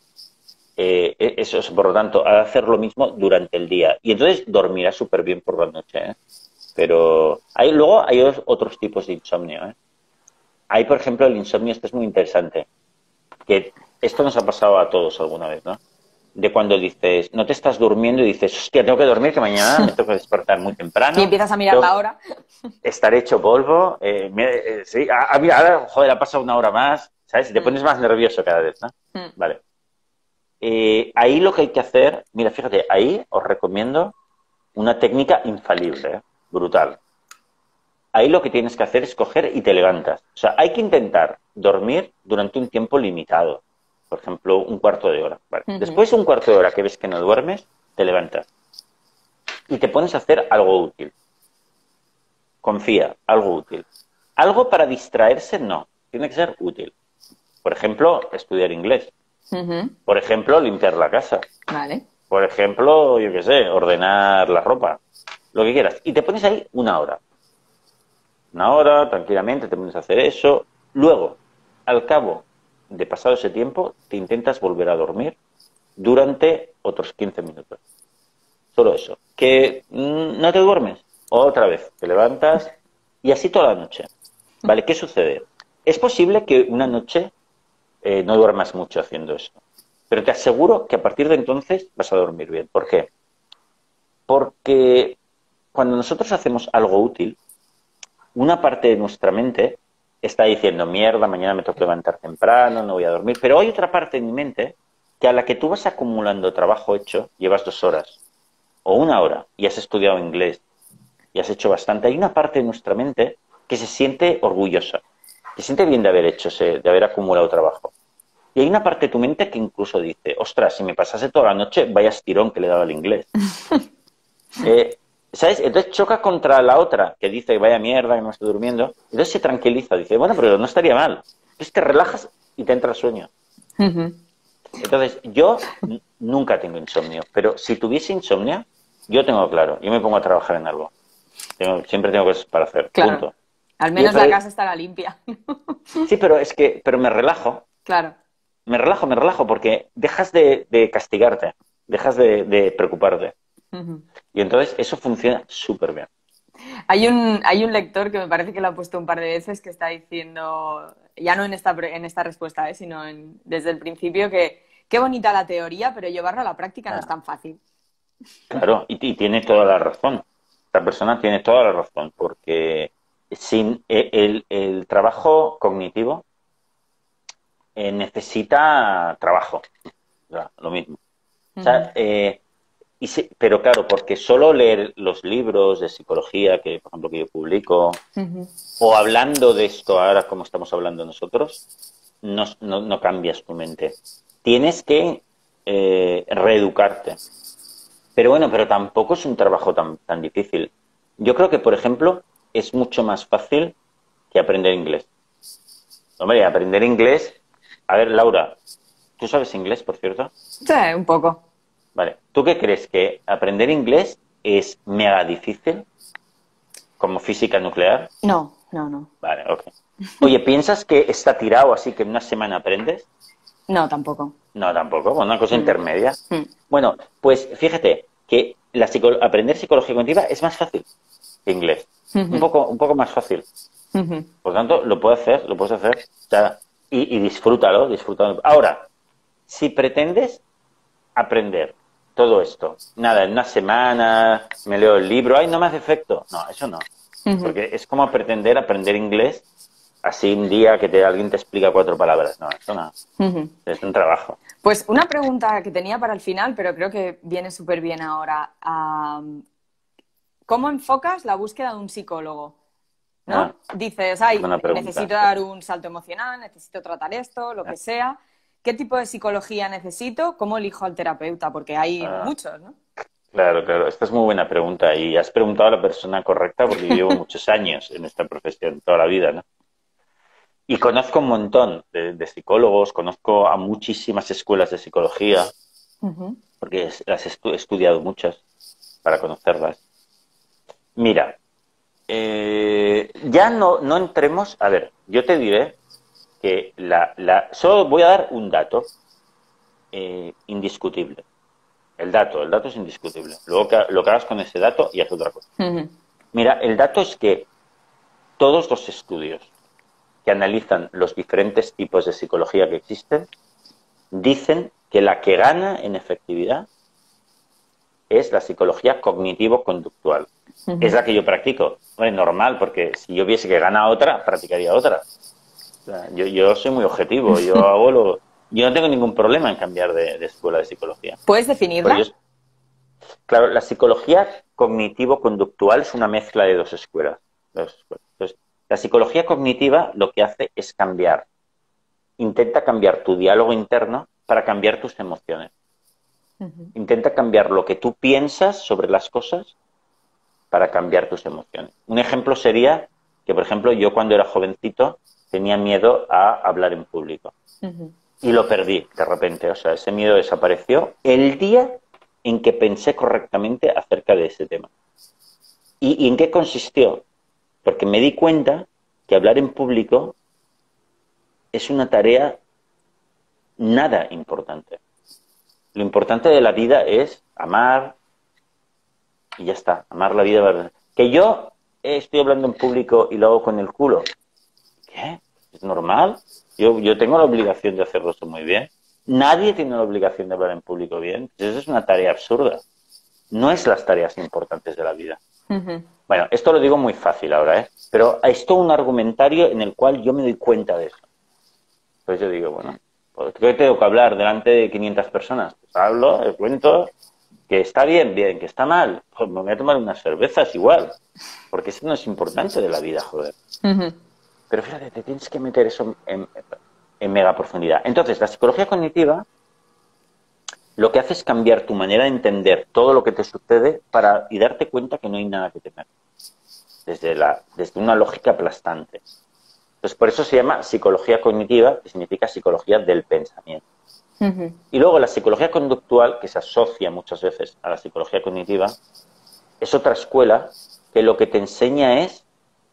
Eh, eso es, por lo tanto, ha de hacer lo mismo durante el día. Y entonces dormirá súper bien por la noche, ¿eh? Pero hay, luego hay otros tipos de insomnio, ¿eh? Hay, por ejemplo, el insomnio, este es muy interesante, que esto nos ha pasado a todos alguna vez, ¿no? De cuando dices, no te estás durmiendo y dices, hostia, tengo que dormir, que mañana me tengo que despertar muy temprano. Y empiezas a mirar la hora. Estar hecho polvo. Eh, me, eh, sí, a, a mí ahora, joder, ha pasado una hora más, ¿sabes? Y te pones más nervioso cada vez, ¿no? Mm. Vale. Eh, ahí lo que hay que hacer, mira, fíjate, ahí os recomiendo una técnica infalible, ¿eh? Brutal. Ahí lo que tienes que hacer es coger y te levantas. O sea, hay que intentar dormir durante un tiempo limitado. Por ejemplo, un cuarto de hora. Vale. Uh-huh. Después de un cuarto de hora que ves que no duermes, te levantas. Y te pones a hacer algo útil. Confía, algo útil. Algo para distraerse, no. Tiene que ser útil. Por ejemplo, estudiar inglés. Uh-huh. Por ejemplo, limpiar la casa. Vale. Por ejemplo, yo qué sé, ordenar la ropa. Lo que quieras. Y te pones ahí una hora. Una hora, tranquilamente, te pones a hacer eso. Luego, al cabo de pasado ese tiempo, te intentas volver a dormir durante otros quince minutos. Solo eso. Que mmm, no te duermes. Otra vez, te levantas y así toda la noche. ¿Vale? ¿Qué sucede? Es posible que una noche eh, no duermas mucho haciendo eso. Pero te aseguro que a partir de entonces vas a dormir bien. ¿Por qué? Porque cuando nosotros hacemos algo útil, una parte de nuestra mente está diciendo, mierda, mañana me tengo que levantar temprano, no voy a dormir. Pero hay otra parte de mi mente que a la que tú vas acumulando trabajo hecho, llevas dos horas o una hora y has estudiado inglés y has hecho bastante. Hay una parte de nuestra mente que se siente orgullosa, que se siente bien de haber hecho, ese, de haber acumulado trabajo. Y hay una parte de tu mente que incluso dice, ostras, si me pasase toda la noche, vaya estirón que le he dado al inglés. eh, ¿Sabes? Entonces choca contra la otra, que dice, vaya mierda, que no estoy durmiendo. Entonces se tranquiliza, dice, bueno, pero no estaría mal. Entonces te relajas y te entra el sueño. Uh-huh. Entonces, yo nunca tengo insomnio, pero si tuviese insomnio, yo tengo claro, yo me pongo a trabajar en algo. Tengo, siempre tengo cosas para hacer, Claro. punto. Al menos otra la vez, casa estará limpia. sí, pero es que, pero me relajo. Claro. Me relajo, me relajo, porque dejas de, de castigarte, dejas de, de preocuparte. Uh-huh. Y entonces eso funciona súper bien. Hay un, hay un lector que me parece que lo ha puesto un par de veces que está diciendo, ya no en esta, en esta respuesta, ¿eh? Sino en, desde el principio, que qué bonita la teoría, pero llevarla a la práctica Ah, no es tan fácil. claro, y, y tiene toda la razón. Esta persona tiene toda la razón, porque sin el, el, el trabajo cognitivo eh, necesita trabajo, ya, lo mismo. O sea, Uh-huh. eh, y sí, pero claro, porque solo leer los libros de psicología, que por ejemplo que yo publico, Uh-huh. o hablando de esto ahora como estamos hablando nosotros, no, no, no cambias tu mente. Tienes que eh, reeducarte. Pero bueno, pero tampoco es un trabajo tan, tan difícil. Yo creo que, por ejemplo, es mucho más fácil que aprender inglés. Hombre, aprender inglés... A ver, Laura, ¿tú sabes inglés, por cierto? Sí, un poco. Vale. ¿Tú qué crees? ¿Que aprender inglés es mega difícil, como física nuclear. No, no, no. Vale, ok. Oye, ¿piensas que está tirado así que en una semana aprendes? No, tampoco. No, tampoco, una cosa Mm. intermedia. Mm. Bueno, pues fíjate que la psico- aprender psicología cognitiva es más fácil que inglés. Ujú. Un poco, un poco más fácil. Ujú. Por tanto, lo puedes hacer, lo puedes hacer. O sea, y, y disfrútalo, disfrútalo. Ahora, si pretendes aprender todo esto, nada, en una semana me leo el libro, ay, no me hace efecto. No, eso no. Ujú. Porque es como pretender aprender inglés así un día que te, alguien te explica cuatro palabras. No, eso no. Ujú. Es un trabajo. Pues una pregunta que tenía para el final, pero creo que viene súper bien ahora. Am, ¿cómo enfocas la búsqueda de un psicólogo? ¿No? Ah, Dices, ay, buena pregunta. necesito dar un salto emocional, necesito tratar esto, lo que sea. ¿Qué tipo de psicología necesito? ¿Cómo elijo al terapeuta? Porque hay Ah, muchos, ¿no? claro, claro. Esta es muy buena pregunta y has preguntado a la persona correcta porque yo llevo muchos años en esta profesión, toda la vida, ¿no? Y conozco un montón de, de psicólogos, conozco a muchísimas escuelas de psicología, Ujú. porque es- las he estu- he estudiado muchas para conocerlas. Mira, eh, ya no, no entremos, a ver, yo te diré que la, la, solo voy a dar un dato eh, indiscutible. El dato, el dato es indiscutible. Luego que, lo que hagas con ese dato y haz otra cosa. Ujú. Mira, el dato es que todos los estudios que analizan los diferentes tipos de psicología que existen dicen que la que gana en efectividad es la psicología cognitivo-conductual. Ujú. Es la que yo practico. Bueno, normal, porque si yo viese que gana otra, practicaría otra. O sea, yo, yo soy muy objetivo, yo hago lo, yo no tengo ningún problema en cambiar de, de escuela de psicología. ¿Puedes Pero yo, definirla? claro, la psicología cognitivo-conductual es una mezcla de dos escuelas. Dos escuelas. Entonces, la psicología cognitiva lo que hace es cambiar, intenta cambiar tu diálogo interno para cambiar tus emociones. Ujú. Intenta cambiar lo que tú piensas sobre las cosas para cambiar tus emociones. Un ejemplo sería que, por ejemplo, yo cuando era jovencito tenía miedo a hablar en público Ujú. y lo perdí de repente. O sea, ese miedo desapareció el día en que pensé correctamente acerca de ese tema. ¿Y, y en qué consistió? Porque me di cuenta que hablar en público es una tarea nada importante. Lo importante de la vida es amar y ya está, amar la vida. Que yo estoy hablando en público y lo hago con el culo. ¿Qué? ¿Es normal? Yo, yo tengo la obligación de hacerlo eso muy bien. Nadie tiene la obligación de hablar en público bien. Eso es una tarea absurda. No es las tareas importantes de la vida. Ujú. Bueno, esto lo digo muy fácil ahora, ¿eh? Pero es todo un argumentario en el cual yo me doy cuenta de eso. Pues yo digo, bueno, ¿por qué tengo que hablar delante de quinientas personas? Pues hablo, le cuento que está bien, bien, que está mal. Pues me voy a tomar unas cervezas igual. Porque eso no es importante de la vida, joder. Ujú. Pero fíjate, te tienes que meter eso en, en mega profundidad. Entonces, la psicología cognitiva lo que hace es cambiar tu manera de entender todo lo que te sucede para, y darte cuenta que no hay nada que temer. Desde, la, desde una lógica aplastante. Entonces, por eso se llama psicología cognitiva, que significa psicología del pensamiento. Ujú. Y luego la psicología conductual, que se asocia muchas veces a la psicología cognitiva, es otra escuela que lo que te enseña es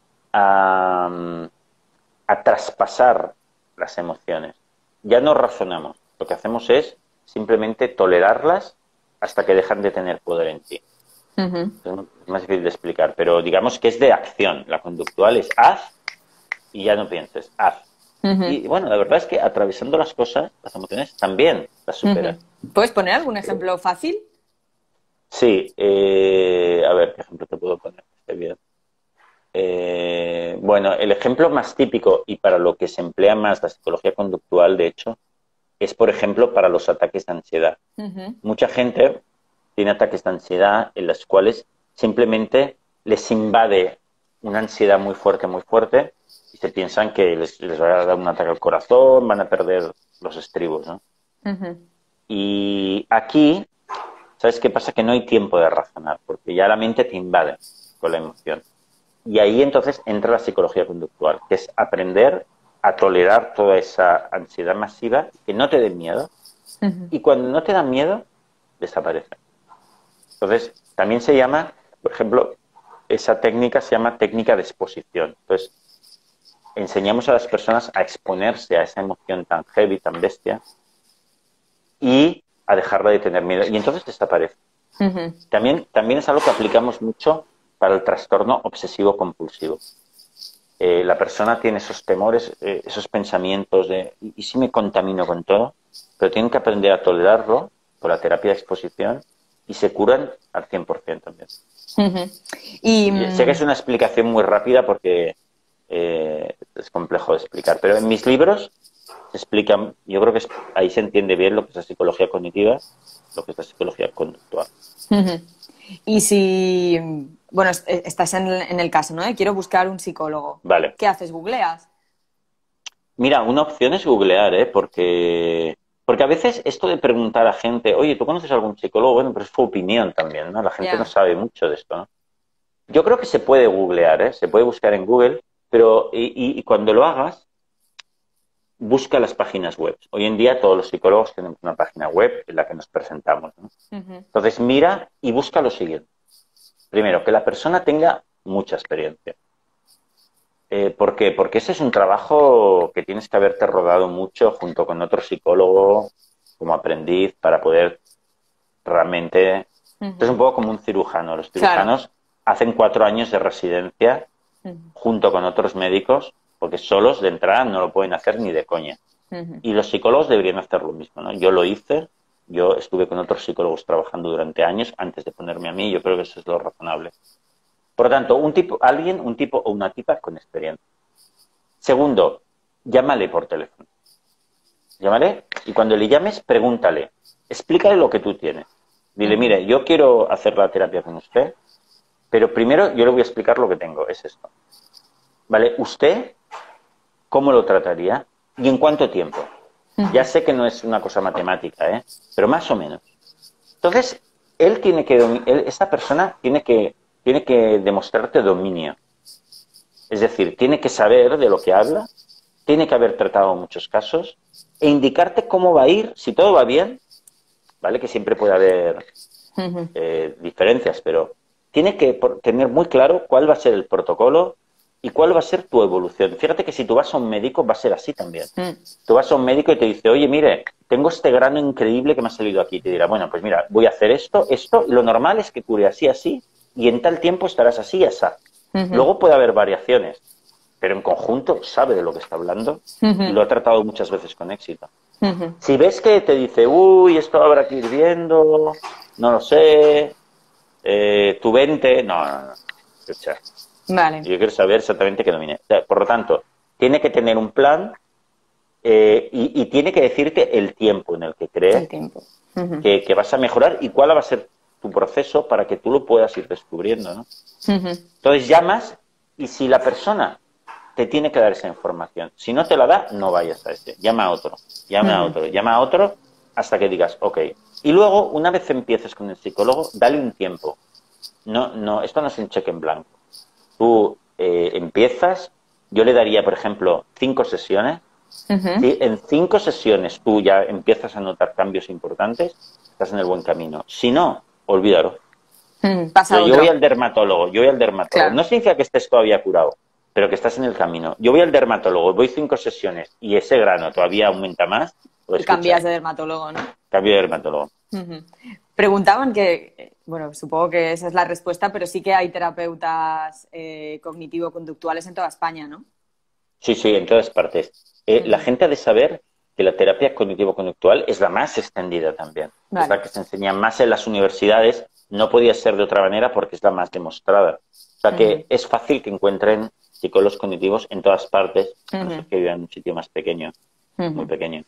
a, a traspasar las emociones. Ya no razonamos, lo que hacemos es simplemente tolerarlas hasta que dejan de tener poder en ti. Ujú. Es más difícil de explicar, pero digamos que es de acción. La conductual es haz y ya no pienses, haz. Ujú. Y bueno, la verdad es que atravesando las cosas, las emociones también las superas. Ujú. ¿Puedes poner algún ejemplo fácil? Sí, eh, a ver, ¿qué ejemplo te puedo poner? Esté bien. Eh, bueno, el ejemplo más típico y para lo que se emplea más la psicología conductual, de hecho, es, por ejemplo, para los ataques de ansiedad. Ujú. Mucha gente tiene ataques de ansiedad en los cuales simplemente les invade una ansiedad muy fuerte, muy fuerte, y se piensan que les, les va a dar un ataque al corazón, van a perder los estribos, ¿no? Ujú. Y aquí, ¿sabes qué pasa? Que no hay tiempo de razonar, porque ya la mente te invade con la emoción. Y ahí entonces entra la psicología conductual, que es aprender a tolerar toda esa ansiedad masiva, que no te dé miedo, Ujú. y cuando no te da miedo, desaparece. Entonces, También se llama, por ejemplo, esa técnica se llama técnica de exposición. Entonces, enseñamos a las personas a exponerse a esa emoción tan heavy, tan bestia, y a dejarla de tener miedo. Y entonces desaparece. Uh-huh. También, también es algo que aplicamos mucho para el trastorno obsesivo-compulsivo. Eh, la persona tiene esos temores, eh, esos pensamientos de ¿y, y si me contamino con todo? Pero tienen que aprender a tolerarlo por la terapia de exposición y se curan al cien por ciento también. Uh-huh. y, y sé que es una explicación muy rápida porque eh, es complejo de explicar, pero en mis libros se explican, yo creo que es, ahí se entiende bien lo que es la psicología cognitiva, lo que es la psicología conductual. Uh-huh. Y si, bueno, estás en, en el caso, ¿no? Quiero buscar un psicólogo. Vale. ¿Qué haces? ¿Googleas? Mira, una opción es googlear, ¿eh? Porque, porque a veces esto de preguntar a gente, oye, ¿tú conoces a algún psicólogo? Bueno, pero es tu opinión también, ¿no? La gente yeah. no sabe mucho de esto, ¿no? Yo creo que se puede googlear, ¿eh? Se puede buscar en Google, pero y, y, y cuando lo hagas, busca las páginas web. Hoy en día todos los psicólogos tenemos una página web en la que nos presentamos, ¿no? Uh-huh. Entonces mira y busca lo siguiente. Primero, que la persona tenga mucha experiencia. Eh, ¿Por qué? Porque ese es un trabajo que tienes que haberte rodado mucho junto con otro psicólogo como aprendiz para poder realmente... Uh-huh. Esto es un poco como un cirujano. Los cirujanos claro. hacen cuatro años de residencia uh-huh. junto con otros médicos porque solos de entrada no lo pueden hacer ni de coña. Uh-huh. Y los psicólogos deberían hacer lo mismo, ¿no? Yo lo hice, yo estuve con otros psicólogos trabajando durante años antes de ponerme a mí, yo creo que eso es lo razonable. Por lo tanto, un tipo, alguien, un tipo o una tipa con experiencia. Segundo, llámale por teléfono. Llámale y cuando le llames, pregúntale, explícale lo que tú tienes. Dile, uh-huh. mire, yo quiero hacer la terapia con usted, pero primero yo le voy a explicar lo que tengo, es esto. ¿Vale? Usted... ¿Cómo lo trataría? ¿Y en cuánto tiempo? Uh-huh. Ya sé que no es una cosa matemática, ¿eh? Pero más o menos. Entonces, él tiene que, él, esa persona tiene que, tiene que demostrarte dominio. Es decir, tiene que saber de lo que habla, tiene que haber tratado muchos casos e indicarte cómo va a ir, si todo va bien, ¿vale? Que siempre puede haber uh-huh. eh, diferencias, pero tiene que por, tener muy claro cuál va a ser el protocolo y cuál va a ser tu evolución. Fíjate que si tú vas a un médico va a ser así también. Mm. Tú vas a un médico y te dice, oye, mire, tengo este grano increíble que me ha salido aquí. Y te dirá, bueno, pues mira, voy a hacer esto, esto, y lo normal es que cure así, así, y en tal tiempo estarás así, así. Uh-huh. Luego puede haber variaciones, pero en conjunto sabe de lo que está hablando uh-huh. y lo ha tratado muchas veces con éxito. Uh-huh. Si ves que te dice, uy, esto habrá que ir viendo, no lo sé, eh, tu vente, no, no, no, escucha. Vale. Yo quiero saber exactamente qué domine. Por lo tanto, tiene que tener un plan eh, y, y tiene que decirte el tiempo en el que cree el tiempo. Uh-huh. que, que vas a mejorar y cuál va a ser tu proceso para que tú lo puedas ir descubriendo, ¿no? Uh-huh. Entonces llamas y si la persona te tiene que dar esa información, si no te la da, no vayas a ese. Llama a otro, llama uh-huh. a otro, llama a otro hasta que digas, ok. Y luego, una vez empieces con el psicólogo, dale un tiempo. No, no, esto no es un cheque en blanco. Tú eh, empiezas, yo le daría, por ejemplo, cinco sesiones. Uh-huh. Si en cinco sesiones tú ya empiezas a notar cambios importantes, estás en el buen camino. Si no, olvídalo. Mm, pasa yo voy al dermatólogo, yo voy al dermatólogo. Claro. No significa que estés todavía curado, pero que estás en el camino. Yo voy al dermatólogo, voy cinco sesiones y ese grano todavía aumenta más. Pues, y cambias de dermatólogo, ¿no? Cambio de dermatólogo. Uh-huh. Preguntaban que, bueno, supongo que esa es la respuesta, pero sí que hay terapeutas eh, cognitivo-conductuales en toda España, ¿no? Sí, sí, en todas partes. Eh, uh-huh. La gente ha de saber que la terapia cognitivo-conductual es la más extendida también. Vale. Es la que se enseña más en las universidades. No podía ser de otra manera porque es la más demostrada. O sea que uh-huh. es fácil que encuentren psicólogos cognitivos en todas partes, uh-huh. a no ser que vivan en un sitio más pequeño, uh-huh. muy pequeño.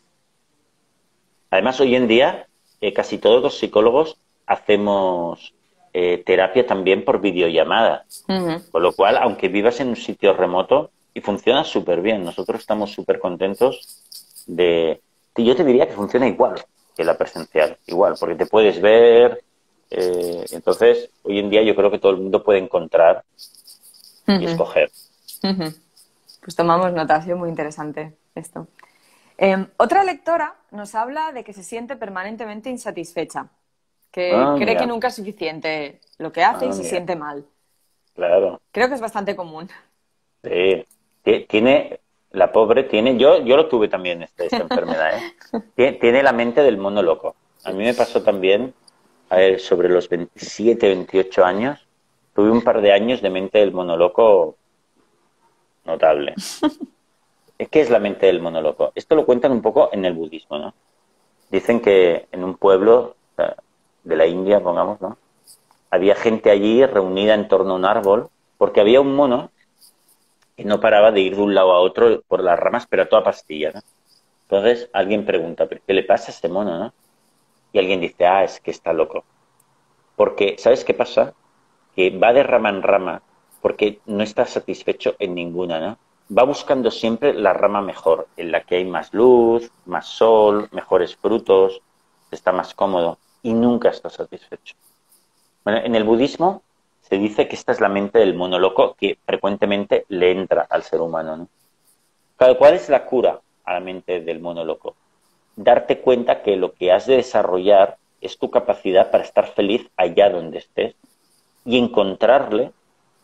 Además, hoy en día, eh, casi todos los psicólogos hacemos eh, terapia también por videollamada. Uh-huh. Con lo cual, aunque vivas en un sitio remoto, y funciona súper bien. Nosotros estamos súper contentos de... Yo te diría que funciona igual que la presencial, igual, porque te puedes ver... Eh, entonces, hoy en día yo creo que todo el mundo puede encontrar uh-huh. y escoger. Uh-huh. Pues tomamos nota, ha sido muy interesante esto. Eh, otra lectora nos habla de que se siente permanentemente insatisfecha, que ah, cree mira. que nunca es suficiente lo que hace Ah, y se mira, siente mal. claro. Creo que es bastante común. Sí. Ti- Tiene, la pobre tiene, yo, yo lo tuve también, este- esta enfermedad, ¿eh? Tie- Tiene la mente del mono loco. A mí me pasó también, a ver, sobre los veintisiete veintiocho años, tuve un par de años de mente del mono loco notable. ¿Qué es la mente del mono loco? Esto lo cuentan un poco en el budismo, ¿no? Dicen que en un pueblo eh, de la India, pongamos, ¿no? Había gente allí reunida en torno a un árbol, porque había un mono que no paraba de ir de un lado a otro por las ramas, pero a toda pastilla, ¿no? Entonces alguien pregunta, ¿pero qué le pasa a este mono, no? Y alguien dice, ah, es que está loco. Porque, ¿sabes qué pasa? Que va de rama en rama, porque no está satisfecho en ninguna, ¿no? Va buscando siempre la rama mejor, en la que hay más luz, más sol, mejores frutos, está más cómodo, y nunca está satisfecho. Bueno, en el budismo se dice que esta es la mente del mono loco que frecuentemente le entra al ser humano, ¿no? Claro, ¿cuál es la cura a la mente del mono loco? Darte cuenta que lo que has de desarrollar es tu capacidad para estar feliz allá donde estés y encontrarle,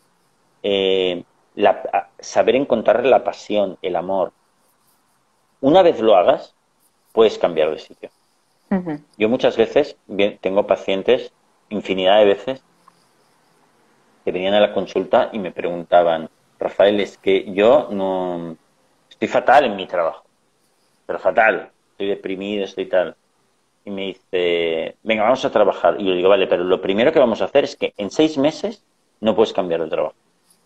eh, la, saber encontrarle la pasión, el amor. Una vez lo hagas, puedes cambiar de sitio. Ujú. Yo muchas veces bien, tengo pacientes, infinidad de veces, que venían a la consulta y me preguntaban, Rafael, es que yo no estoy fatal en mi trabajo, pero fatal, estoy deprimido, estoy tal. Y me dice, venga, vamos a trabajar. Y yo digo, vale, pero lo primero que vamos a hacer es que en seis meses no puedes cambiar de trabajo.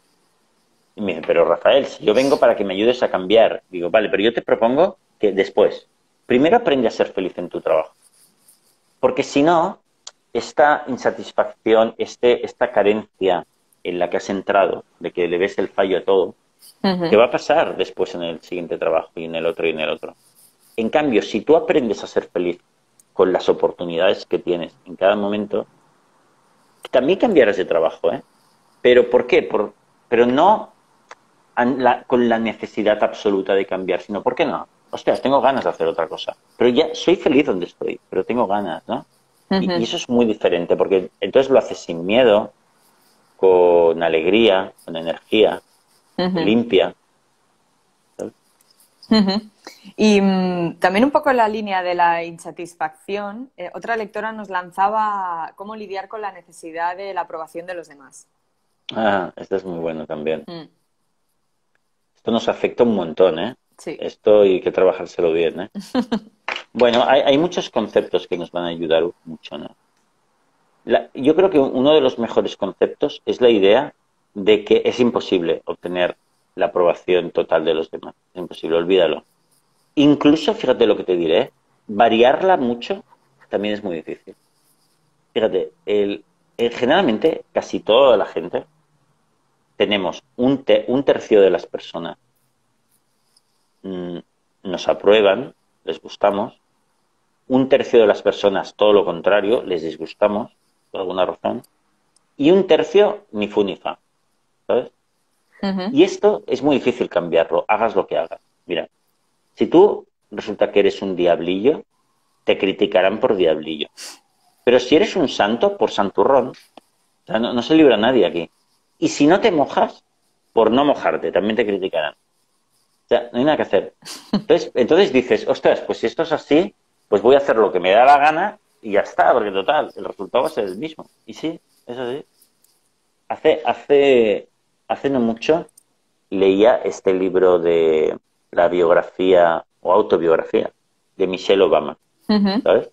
Y me dice, pero Rafael, si yo vengo para que me ayudes a cambiar, digo, vale, pero yo te propongo que después, primero aprende a ser feliz en tu trabajo. Porque si no, esta insatisfacción, este, esta carencia en la que has entrado, de que le ves el fallo a todo, te Ujú. va a pasar después en el siguiente trabajo y en el otro y en el otro. En cambio, si tú aprendes a ser feliz con las oportunidades que tienes en cada momento, también cambiarás de trabajo, ¿eh? ¿Pero por qué? Por, pero no la, con la necesidad absoluta de cambiar, sino ¿por qué no? Hostia, tengo ganas de hacer otra cosa. Pero ya soy feliz donde estoy, pero tengo ganas, ¿no? Y, y Ujú. eso es muy diferente, porque entonces lo haces sin miedo, con alegría, con energía, Ujú. limpia, ¿sabes? Ujú. Y mm, también un poco en la línea de la insatisfacción, eh, otra lectora nos lanzaba cómo lidiar con la necesidad de la aprobación de los demás. Ah, esto es muy bueno también. Mm, Esto nos afecta un montón, ¿eh? sí. Esto hay que trabajárselo bien, ¿eh? Bueno, hay, hay muchos conceptos que nos van a ayudar mucho, ¿no? La- yo creo que uno de los mejores conceptos es la idea de que es imposible obtener la aprobación total de los demás. Es imposible, olvídalo. Incluso, fíjate lo que te diré, ¿eh? Variarla mucho también es muy difícil. Fíjate, el, el- generalmente casi toda la gente tenemos un, te- un tercio de las personas mm, nos aprueban, les gustamos, un tercio de las personas todo lo contrario, les disgustamos por alguna razón, y un tercio ni fu ni fa, ¿sabes? Ujú. Y esto es muy difícil cambiarlo, hagas lo que hagas. Mira, si tú resulta que eres un diablillo, te criticarán por diablillo. Pero si eres un santo, por santurrón, o sea, no, no se libra nadie aquí. Y si no te mojas, por no mojarte, también te criticarán. O sea, no hay nada que hacer. Entonces, entonces dices, ostras, pues si esto es así, pues voy a hacer lo que me da la gana y ya está, porque total, el resultado va a ser el mismo. Y sí, eso sí. Hace, hace, hace no mucho leía este libro de la biografía o autobiografía de Michelle Obama, Ujú. ¿sabes?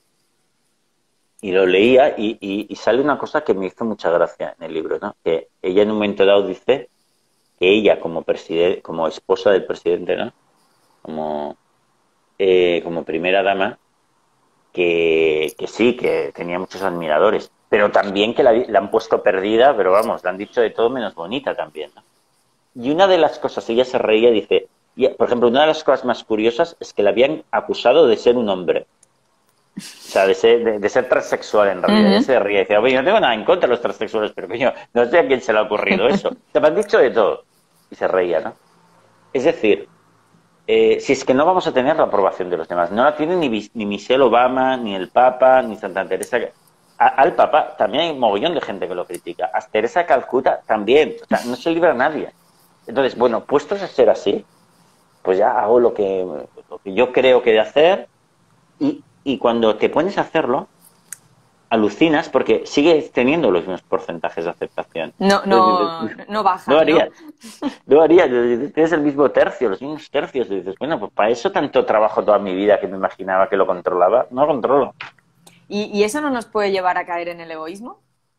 Y lo leía y, y, y sale una cosa que me hizo mucha gracia en el libro, ¿no? Que ella en un momento dado dice que ella como preside- como esposa del presidente, ¿no? Como, eh, como primera dama, que, que sí, que tenía muchos admiradores, pero también que la, la han puesto perdida, pero vamos, la han dicho de todo menos bonita también, ¿no? Y una de las cosas, ella se reía y dice, y, por ejemplo, una de las cosas más curiosas es que la habían acusado de ser un hombre. O sea, de ser, de, de ser transexual en realidad. Ella Ujú. se ría y decía, oye, no tengo nada en contra de los transexuales, pero coño, no sé a quién se le ha ocurrido eso. Te me han dicho de todo. Y se reía, ¿no? Es decir, eh, si es que no vamos a tener la aprobación de los demás, no la tiene ni, ni Michelle Obama, ni el Papa, ni Santa Teresa. A, al Papa también hay un mogollón de gente que lo critica. A Teresa de Calcuta también. O sea, no se libra a nadie. Entonces, bueno, puestos a ser así, pues ya hago lo que, lo que yo creo que he de hacer y, y cuando te pones a hacerlo, alucinas porque sigues teniendo los mismos porcentajes de aceptación. No, Entonces no, dices, no no bajan, ¿no? harías, no harías, tienes el mismo tercio, los mismos tercios. Y dices, bueno, pues para eso tanto trabajo toda mi vida que me imaginaba que lo controlaba, no lo controlo. ¿Y, y eso no nos puede llevar a caer en el egoísmo?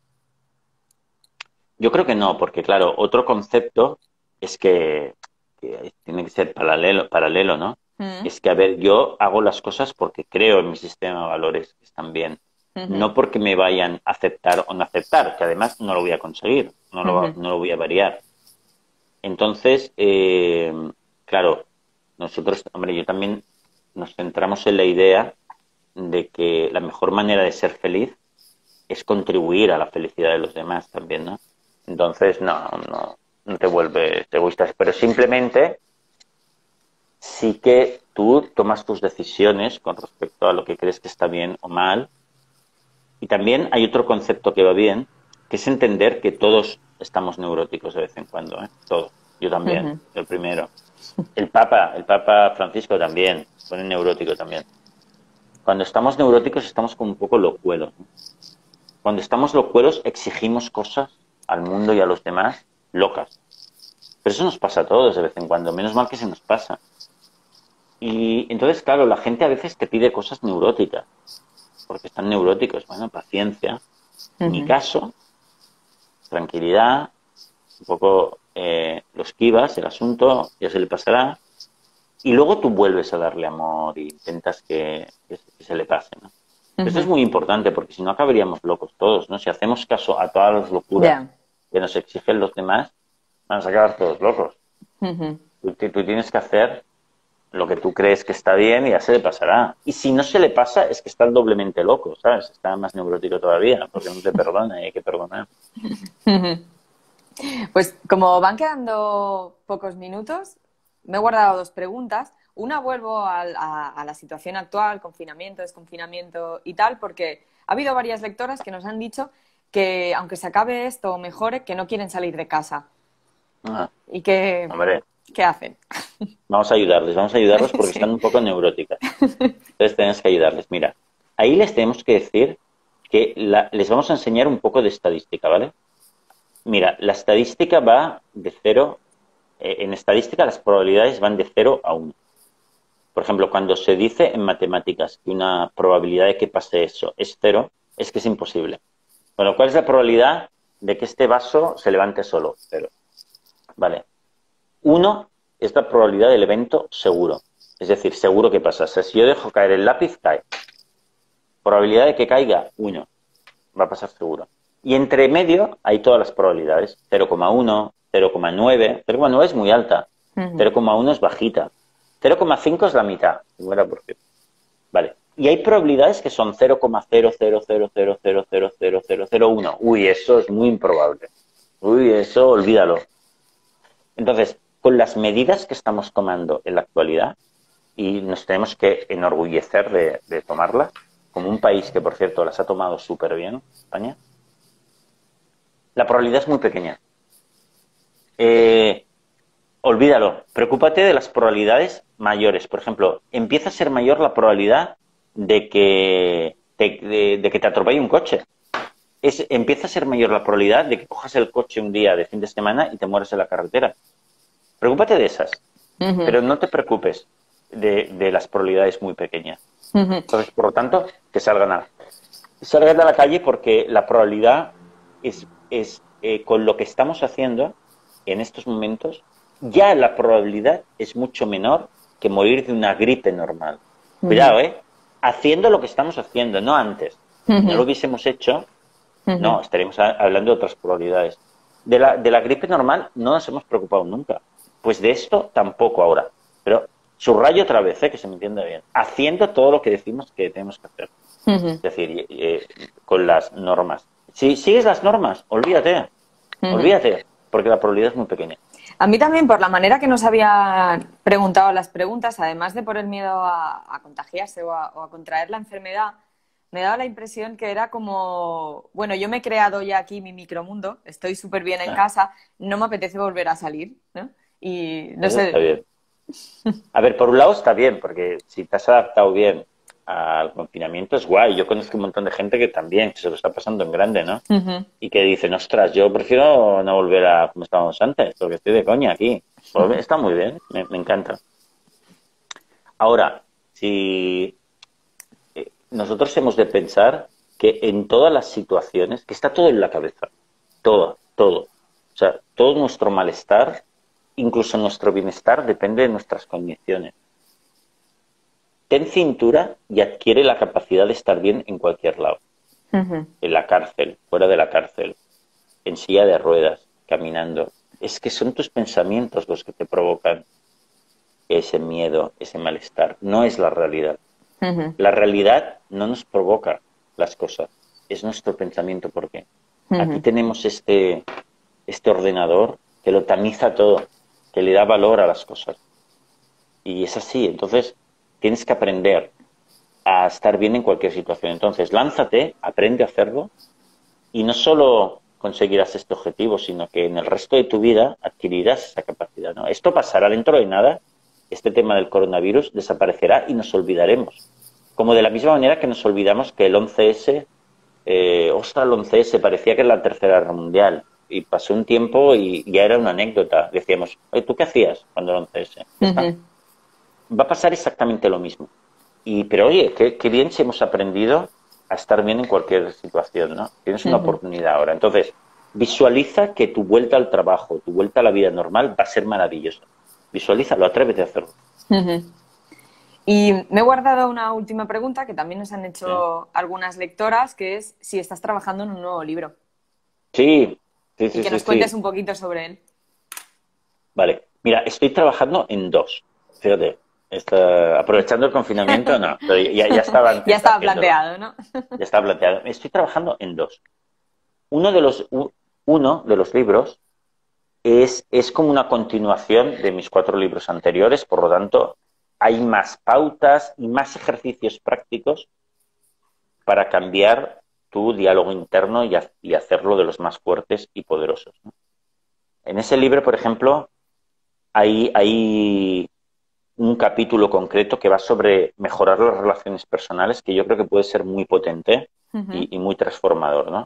Yo creo que no, porque claro, otro concepto es que, que tiene que ser paralelo, paralelo, ¿no? Mm, Es que, a ver, yo hago las cosas porque creo en mi sistema de valores que están bien, ujú, no porque me vayan a aceptar o no aceptar, que además no lo voy a conseguir, no lo, ujú. no lo voy a variar. Entonces, eh, claro, nosotros, hombre, yo también nos centramos en la idea de que la mejor manera de ser feliz es contribuir a la felicidad de los demás también, ¿no? Entonces, no, no, no te vuelves egoísta, pero simplemente sí que tú tomas tus decisiones con respecto a lo que crees que está bien o mal. Y también hay otro concepto que va bien, que es entender que todos estamos neuróticos de vez en cuando, ¿eh? Todos. Yo también, Ujú. el primero. El Papa, el Papa Francisco también, se pone neurótico también. Cuando estamos neuróticos estamos como un poco locuelos, ¿no? Cuando estamos locuelos exigimos cosas al mundo y a los demás locas. Pero eso nos pasa a todos de vez en cuando, menos mal que se nos pasa. Y entonces, claro, la gente a veces te pide cosas neuróticas, porque están neuróticos. Bueno, paciencia. En mi Ujú. caso, tranquilidad, un poco eh, lo esquivas, el asunto ya se le pasará, y luego tú vuelves a darle amor y intentas que, que, que se le pase, ¿no? Esto es Ujú. muy importante porque si no acabaríamos locos todos, ¿no? Si hacemos caso a todas las locuras Ya. que nos exigen los demás, vamos a acabar todos locos. Ujú. Tú, tú tienes que hacer lo que tú crees que está bien y ya se le pasará. Y si no se le pasa, es que está doblemente loco, ¿sabes? Está más neurótico todavía, porque no te perdona y hay que perdonar. Ujú. Pues como van quedando pocos minutos, me he guardado dos preguntas. Una, vuelvo al- a, a la situación actual, confinamiento, desconfinamiento y tal, porque ha habido varias lectoras que nos han dicho que aunque se acabe esto o mejore, que no quieren salir de casa. Ah, ¿Y que, hombre, qué hacen? vamos a ayudarles, vamos a ayudarlos porque están Sí. un poco neuróticas. Entonces tenemos que ayudarles. Mira, ahí les tenemos que decir que la, les vamos a enseñar un poco de estadística, ¿vale? Mira, la estadística va de cero, eh, en estadística las probabilidades van de cero a uno. Por ejemplo, cuando se dice en matemáticas que una probabilidad de que pase eso es cero, es que es imposible. Bueno, ¿cuál es la probabilidad de que este vaso se levante solo? Cero. Vale. Uno es la probabilidad del evento seguro. Es decir, seguro que pasa. O sea, si yo dejo caer el lápiz, cae. Probabilidad de que caiga, uno. Va a pasar seguro. Y entre medio hay todas las probabilidades. cero coma uno, cero coma nueve. cero coma nueve es muy alta. Ujú. cero coma uno es bajita. cero coma cinco es la mitad. cincuenta por ciento. Vale. Y hay probabilidades que son cero coma cero cero cero cero cero cero cero cero cero uno. Uy, eso es muy improbable. Uy, eso olvídalo. Entonces, con las medidas que estamos tomando en la actualidad, y nos tenemos que enorgullecer de, de tomarlas, como un país que, por cierto, las ha tomado súper bien, España, la probabilidad es muy pequeña. Eh, olvídalo, preocúpate de las probabilidades mayores. Por ejemplo, empieza a ser mayor la probabilidad de que te, de, de que te atropelle un coche. Es, empieza a ser mayor la probabilidad de que cojas el coche un día de fin de semana y te mueras en la carretera. Preocúpate de esas, Ujú. pero no te preocupes de, de las probabilidades muy pequeñas. Ujú. Entonces, por lo tanto, que salgan a, salgan a la calle porque la probabilidad es, es eh, con lo que estamos haciendo en estos momentos, ya la probabilidad es mucho menor que morir de una gripe normal. Ujú. Cuidado, ¿eh? Haciendo lo que estamos haciendo, no antes. Si no lo Ujú. hubiésemos hecho, Ujú. no, estaríamos a- hablando de otras probabilidades. De la, de la gripe normal no nos hemos preocupado nunca. Pues de esto tampoco ahora. Pero subrayo otra vez, ¿eh? Que se me entienda bien. Haciendo todo lo que decimos que tenemos que hacer. Ujú. Es decir, eh, con las normas. Si sigues las normas, olvídate. Ujú. Olvídate, porque la probabilidad es muy pequeña. A mí también, por la manera que nos habían preguntado las preguntas, además de por el miedo a, a contagiarse o a, o a contraer la enfermedad, me daba la impresión que era como, bueno, yo me he creado ya aquí mi micromundo, estoy súper bien en Ah, casa, no me apetece volver a salir, ¿no? Y no eso está sé. bien. A ver, por un lado está bien, porque si te has adaptado bien al confinamiento es guay. Yo conozco un montón de gente que también que se lo está pasando en grande, ¿no? Ujú. Y que dicen, ostras, yo prefiero no volver a como estábamos antes, porque estoy de coña aquí. Pues está muy bien, me, me encanta. Ahora, si eh, nosotros hemos de pensar que en todas las situaciones, que está todo en la cabeza, todo, todo. O sea, todo nuestro malestar, incluso nuestro bienestar, depende de nuestras condiciones. Ten cintura y adquiere la capacidad de estar bien en cualquier lado. Ujú. En la cárcel, fuera de la cárcel, en silla de ruedas, caminando. Es que son tus pensamientos los que te provocan ese miedo, ese malestar. No es la realidad. Ujú. La realidad no nos provoca las cosas. Es nuestro pensamiento. ¿Por qué? Aquí Ujú. tenemos este, este ordenador que lo tamiza todo, que le da valor a las cosas. Y es así. Entonces, tienes que aprender a estar bien en cualquier situación. Entonces, lánzate, aprende a hacerlo y no solo conseguirás este objetivo, sino que en el resto de tu vida adquirirás esa capacidad, ¿no? Esto pasará dentro de nada, este tema del coronavirus desaparecerá y nos olvidaremos. Como de la misma manera que nos olvidamos que el once ese, eh, ostras, el once ese parecía que era la Tercera Guerra Mundial. Y pasó un tiempo y ya era una anécdota. Decíamos, oye, ¿tú qué hacías cuando el once ese? Ya está. Ujú. Va a pasar exactamente lo mismo. Y, pero oye, qué, qué bien si hemos aprendido a estar bien en cualquier situación, ¿no? Tienes una Ujú. oportunidad ahora. Entonces, visualiza que tu vuelta al trabajo, tu vuelta a la vida normal va a ser maravillosa. Visualízalo, atrévete a hacerlo. Ujú. Y me he guardado una última pregunta que también nos han ¿Sí? hecho algunas lectoras, que es si estás trabajando en un nuevo libro Sí, sí, y sí, que sí, nos cuentes sí. un poquito sobre él. Vale. Mira, estoy trabajando en dos. Fíjate, está, aprovechando el confinamiento, no, pero ya, ya estaba Ya antes estaba haciéndolo. planteado, ¿no? Ya estaba planteado. Estoy trabajando en dos. Uno de los, u- uno de los libros es, es como una continuación de mis cuatro libros anteriores, por lo tanto, hay más pautas y más ejercicios prácticos para cambiar tu diálogo interno y, ha- y hacerlo de los más fuertes y poderosos, ¿no? En ese libro, por ejemplo, hay, hay un capítulo concreto que va sobre mejorar las relaciones personales, que yo creo que puede ser muy potente Ujú. y, y muy transformador, ¿no?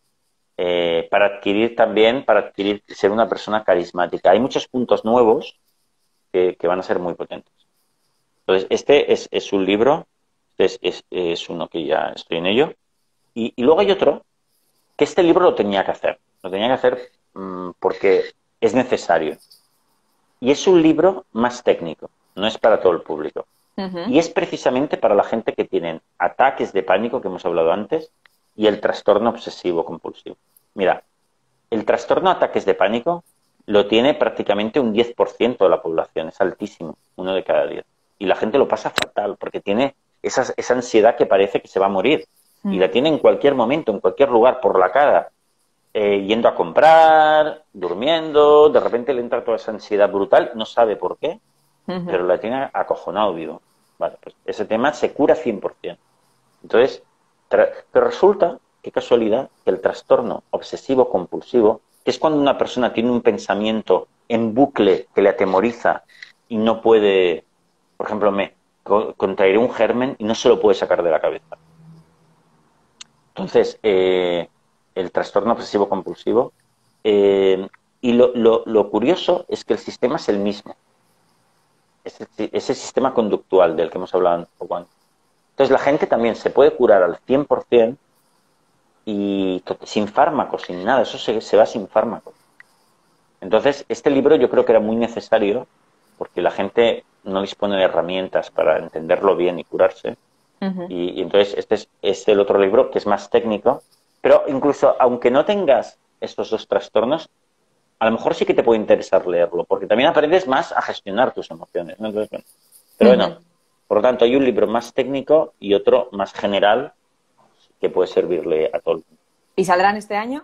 Eh, para adquirir también, para adquirir, ser una persona carismática. Hay muchos puntos nuevos que, que van a ser muy potentes. Entonces, este es, es un libro, este es, es, es, uno que ya estoy en ello. Y, y, luego hay otro, que este libro lo tenía que hacer. Lo tenía que hacer mmm, porque es necesario. Y es un libro más técnico, no es para todo el público. Ujú. Y es precisamente para la gente que tienen ataques de pánico, que hemos hablado antes, y el trastorno obsesivo compulsivo. Mira, el trastorno de ataques de pánico lo tiene prácticamente un diez por ciento de la población, es altísimo, uno de cada diez. Y la gente lo pasa fatal porque tiene esa, esa ansiedad que parece que se va a morir. Y Mm. la tiene en cualquier momento, en cualquier lugar, por la cara, eh, yendo a comprar, durmiendo, de repente le entra toda esa ansiedad brutal, no sabe por qué, Ujú. pero la tiene acojonado vivo. Vale, pues ese tema se cura cien por ciento. Entonces, pero resulta, qué casualidad, que el trastorno obsesivo compulsivo, que es cuando una persona tiene un pensamiento en bucle que le atemoriza y no puede, por ejemplo, me contraeré un germen y no se lo puede sacar de la cabeza. Entonces, eh, el trastorno obsesivo compulsivo, eh, y lo, lo, lo, curioso es que el sistema es el mismo, ese, ese sistema conductual del que hemos hablado un poco antes. Entonces, la gente también se puede curar al cien por ciento y sin fármacos, sin nada, eso se, se va sin fármacos. Entonces, este libro yo creo que era muy necesario porque la gente no dispone de herramientas para entenderlo bien y curarse. Ujú. Y, y entonces este es, es el otro libro que es más técnico, pero incluso aunque no tengas estos dos trastornos, a lo mejor sí que te puede interesar leerlo, porque también aprendes más a gestionar tus emociones, ¿no? Entonces, bueno, pero Ujú. bueno, por lo tanto hay un libro más técnico y otro más general que puede servirle a todo el mundo. ¿Y saldrán este año?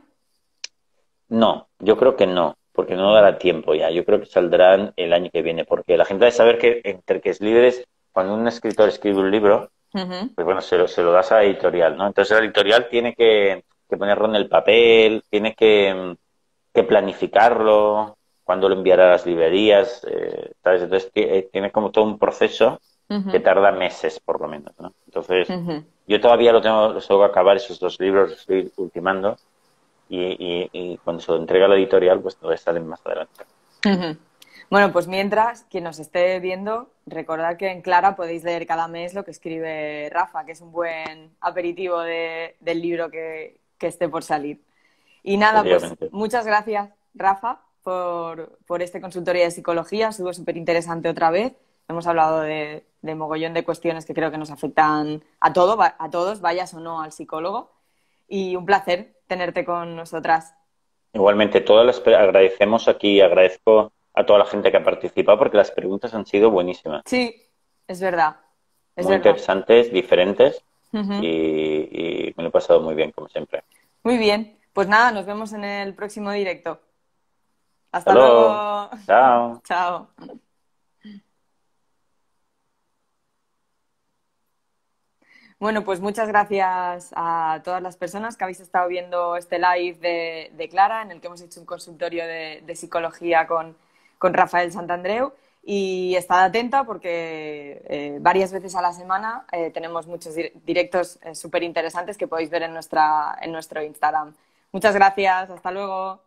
No, yo creo que no, porque no Ujú. dará tiempo ya. Yo creo que saldrán el año que viene, porque la gente debe saber que entre que es libres, cuando un escritor escribe un libro, Ujú, pues bueno, se lo, se lo das a la editorial, ¿no? Entonces la editorial tiene que, que ponerlo en el papel, tiene que, mm, que planificarlo, cuándo lo enviará a las librerías, eh, ¿sabes? Entonces ti- eh, tiene como todo un proceso que ujú, tarda meses, por lo menos, ¿no? Entonces, ujú, yo todavía lo tengo, los tengo que acabar esos dos libros, los estoy ultimando, y, y, y cuando se lo entrega a la editorial, pues entonces salen más adelante. ujú. Bueno, pues mientras, quien nos esté viendo, recordad que en Clara podéis leer cada mes lo que escribe Rafa, que es un buen aperitivo de- del libro que, que esté por salir. Y nada, pues Efectivamente. muchas gracias, Rafa, por, por este consultorio de psicología. Estuvo súper interesante otra vez. Hemos hablado de, de mogollón de cuestiones que creo que nos afectan a, todo, a todos, vayas o no al psicólogo. Y un placer tenerte con nosotras. Igualmente, todas las pre- agradecemos aquí, agradezco a toda la gente que ha participado porque las preguntas han sido buenísimas, Sí, es verdad, es muy verdad. interesantes, diferentes Ujú. y, y me lo he pasado muy bien, como siempre. Muy bien, pues nada, nos vemos en el próximo directo. Hasta Hasta luego. luego. Chao. Chao. Bueno, pues muchas gracias a todas las personas que habéis estado viendo este live de, de Clara, en el que hemos hecho un consultorio de, de psicología con, con Rafael Santandreu. Y estad atenta porque eh, varias veces a la semana eh, tenemos muchos dir- directos eh, súper interesantes que podéis ver en, nuestra, en nuestro Instagram. Muchas gracias, hasta luego.